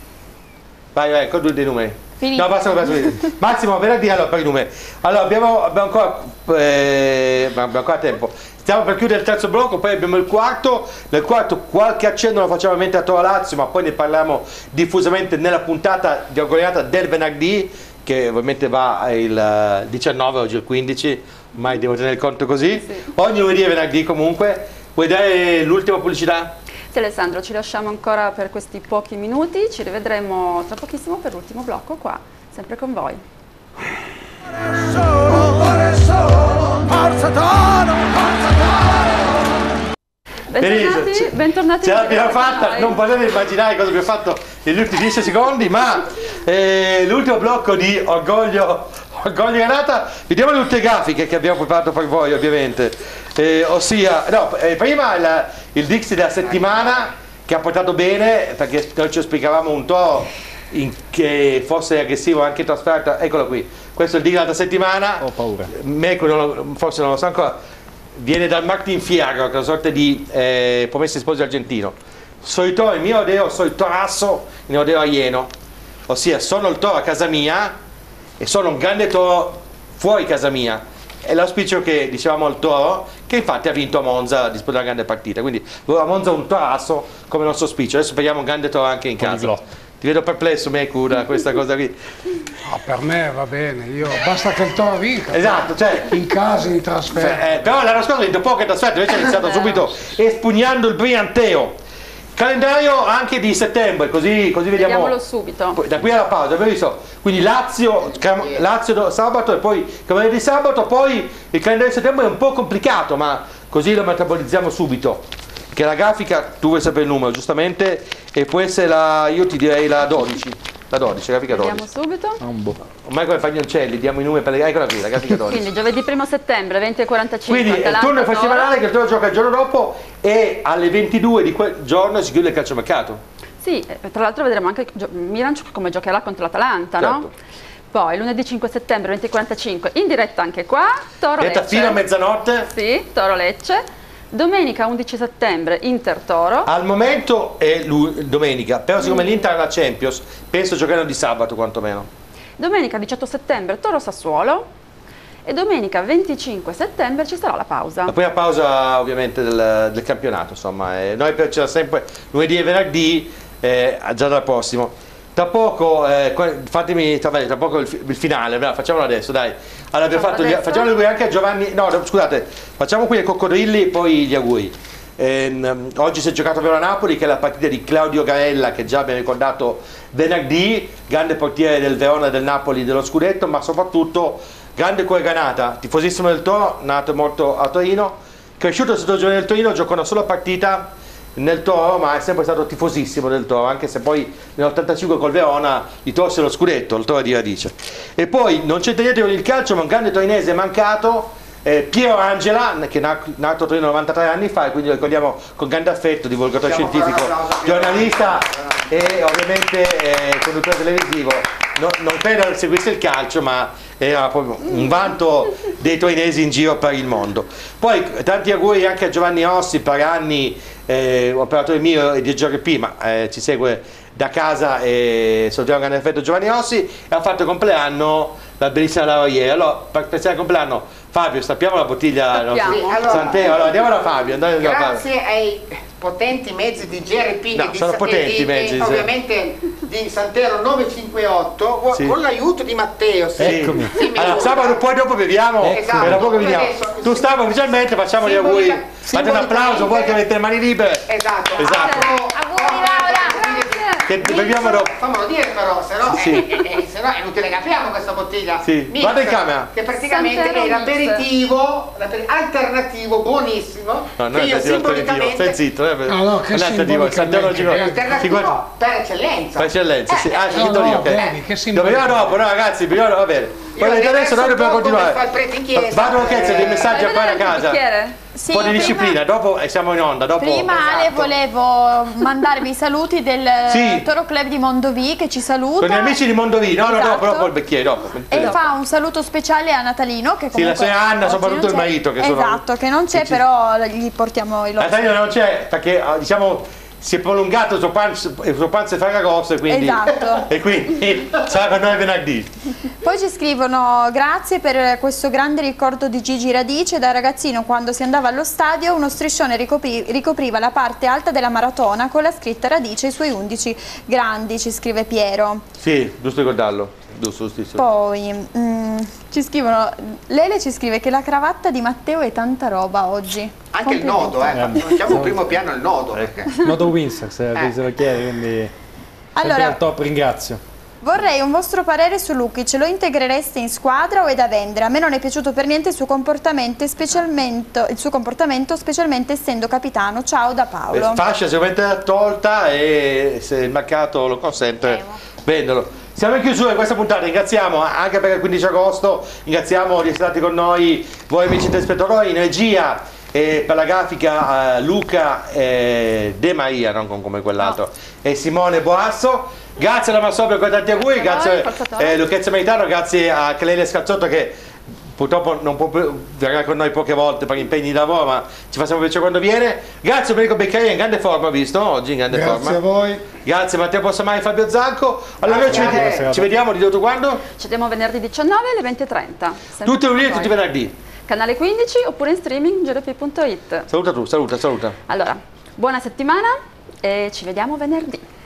Vai, vai, con due dei numeri. Finito. No, basta, basta. Massimo, venerdì allora per i numeri. Allora, abbiamo, abbiamo, ancora, eh, abbiamo ancora tempo. Stiamo per chiudere il terzo blocco, poi abbiamo il quarto. Nel quarto qualche accenno lo facciamo ovviamente a Toro Lazio, ma poi ne parliamo diffusamente nella puntata di Orgogliata del venerdì, che ovviamente va il diciannove, oggi il quindici, ormai devo tenere conto così. Sì. Ogni lunedì e venerdì comunque. Vuoi dare l'ultima pubblicità? Sì, Alessandro, ci lasciamo ancora per questi pochi minuti, ci rivedremo tra pochissimo per l'ultimo blocco qua, sempre con voi. Bentornati, bentornati. Ce l'abbiamo fatta, non potete immaginare cosa abbiamo fatto negli ultimi dieci secondi, ma eh, l'ultimo blocco di Orgoglio, Orgoglio Granata, vediamo le ultime grafiche che abbiamo preparato per voi ovviamente, eh, ossia, no, eh, prima il, il Dixie della settimana che ha portato bene, perché noi ci spiegavamo un Toro in che fosse aggressivo anche in trasferta, eccolo qui, questo è il Dixie della settimana. Ho paura. Meco non lo, forse non lo so ancora. Viene dal Martin Fierro, che è una sorta di eh, promessi sposi argentino. Sono il Toro in mio odeo, sono il Torasso in odeo alieno. Ossia, sono il Toro a casa mia e sono un grande Toro fuori casa mia. È l'auspicio che dicevamo al Toro, che infatti ha vinto a Monza disputa una grande partita. Quindi a Monza un Torasso come nostro auspicio. Adesso speriamo un grande Toro anche in casa. Ti vedo perplesso, Meku, da questa cosa qui. No, per me va bene, io basta che il Toro vinca. Esatto, cioè, in casa in trasferta. Eh, però l'anno scorso ha vinto poco in trasferta, invece ha iniziato subito espugnando il brillanteo. Calendario anche di settembre, così, così vediamo. Vediamolo subito. Da qui alla pausa, abbiamo visto. Quindi Lazio, Lazio sabato e poi venerdì sabato, poi il calendario di settembre è un po' complicato, ma così lo metabolizziamo subito. Che la grafica, tu vuoi sapere il numero giustamente, e può essere la, io ti direi la dodici, la dodici, la grafica dodici. Vediamo subito. Ormai come Fagnoncelli, diamo i numeri per le, eccola qui, la grafica dodici. Quindi giovedì primo settembre, venti e quarantacinque. Quindi il turno festivalare che il Toro gioca il giorno dopo e alle ventidue di quel giorno si chiude il calciomercato. Sì, tra l'altro vedremo anche Miranchuk come giocherà contro l'Atalanta, certo. No? Poi lunedì cinque settembre, venti e quarantacinque, in diretta anche qua, Toro diretta Lecce. fino a mezzanotte. Sì, Toro Lecce. Domenica undici settembre, Inter Toro. Al momento è lui, domenica, però siccome mm. l'Inter ha la Champions, penso giocheranno di sabato quantomeno. Domenica diciotto settembre, Toro Sassuolo. E domenica venticinque settembre ci sarà la pausa. La prima pausa ovviamente del, del campionato, insomma. E noi c'era sempre lunedì e venerdì, eh, già dal prossimo. Tra poco, eh, fatemi, tra, tra poco il, il finale, facciamolo adesso, dai. Allora abbiamo fatto, gli, facciamo gli auguri anche a Giovanni, no scusate, facciamo qui ai coccodrilli e poi gli auguri. Eh, oggi si è giocato a Napoli, che è la partita di Claudio Gaella, che già abbiamo ricordato venerdì, grande portiere del Verona e del Napoli dello scudetto, ma soprattutto grande cuore Granata, tifosissimo del Toro, nato e morto a Torino, cresciuto sotto il giovane del Torino, giocò una sola partita nel Toro, ma è sempre stato tifosissimo del Toro, anche se poi nell'ottantacinque col Verona gli tolse lo scudetto, il Toro di radice. E poi non c'entra niente con il calcio, ma un grande torinese mancato, eh, Piero Angela, che è nato a Torino novantatré anni fa, e quindi lo ricordiamo con grande affetto, divulgatore scientifico, giornalista e ovviamente eh, conduttore televisivo. No, non credo seguisse il calcio, ma era proprio un vanto dei torinesi in giro per il mondo. Poi tanti auguri anche a Giovanni Ossi, per anni eh, operatore mio e di Giorgio Pima, eh, ci segue da casa e salutiamo un grande affetto Giovanni Ossi, e ha fatto il compleanno la bellissima Laura ieri. Allora, per festeggiare il compleanno, Fabio, stappiamo la bottiglia no? Sì, allora, Santero, allora andiamo da Fabio. Andiamo da Fabio. Grazie ai potenti mezzi di G R P no, e, di, sono potenti e, mezzi, e, sì. ovviamente di Santero novecentocinquantotto, sì. Con l'aiuto di Matteo. Sì. Eccomi. Allora, sabato poi dopo beviamo, esatto. E dopo veniamo. Tu stavi ufficialmente, facciamo gli auguri. Fate un applauso, voi che avete le mani libere. Esatto. Esatto. Auguri Laura. Che beviamo dopo. Fammelo dire però, se no sì. è, è, è, se no è inutile che apriamo questa bottiglia. Sì. Mix, guarda in camera. Che praticamente Santero è l'aperitivo alternativo buonissimo. No, che io simbolicamente stai zitto, eh, no, no, che alternativo per eccellenza. Per eccellenza, sì. Ah, no, no, no, okay. Bene, che beviamo dopo, no ragazzi, beviamo, va bene. Poi adesso noi dobbiamo continuare. Vado un pezzo di messaggi a fare a casa. Sì, un po' di disciplina, dopo siamo in onda. Dopo... Prima esatto. Ale volevo mandarvi i saluti del sì. Toro Club di Mondovì che ci saluta. Con gli amici di Mondovì, no, esatto. no, dopo, dopo il bicchiere, dopo. E dopo. fa un saluto speciale a Natalino che comunque sì, la signora Anna, soprattutto il marito che esatto, sono... che non c'è, che però gli portiamo i loro. Natalino non c'è perché diciamo si è prolungato il suo pranzo, il suo pranzo è Ferragosto e quindi, esatto. e quindi sarà con noi venerdì. Poi ci scrivono grazie per questo grande ricordo di Gigi Radice. Da ragazzino quando si andava allo stadio uno striscione ricopri, ricopriva la parte alta della maratona con la scritta Radice e i suoi undici grandi, ci scrive Piero. Sì, giusto ricordarlo. Giusto, giusto. Poi mm, ci scrivono, Lele ci scrive che la cravatta di Matteo è tanta roba oggi. Anche il nodo, eh, facciamo il primo piano il nodo. Perché... Nodo Windsor, se eh. lo chiedi, quindi allora, al top, ringrazio. Vorrei un vostro parere su Lukic, lo integrereste in squadra o è da vendere? A me non è piaciuto per niente il suo comportamento, specialmente, il suo comportamento, specialmente essendo capitano. Ciao da Paolo. La fascia sicuramente è tolta e se il mercato lo consente, vendolo. Siamo in chiusura di questa puntata, ringraziamo anche per il quindici agosto, ringraziamo di essere stati con noi voi amici telespettatori, in regia e per la grafica eh, Luca eh, De Maria, non come quell'altro, no. E Simone Boasso. Grazie alla Marsobio per tanti auguri, grazie a eh, Lucrezia Meritano, grazie a Clelia Scazzotto che purtroppo non può più, verrà con noi poche volte per impegni di lavoro, ma ci facciamo piacere quando viene. Grazie a Domenico Beccaria, in grande forma, visto oggi in grande grazie forma. Grazie a voi. Grazie Matteo Possamai e Fabio Zanco. Allora noi ci, vediamo, ci vediamo di tutto quando? Ci vediamo venerdì diciannove alle venti e trenta. Tutti i lunedì e tutti i venerdì. Canale quindici oppure in streaming G R P punto it. Saluta tu, saluta, saluta. Allora, buona settimana e ci vediamo venerdì.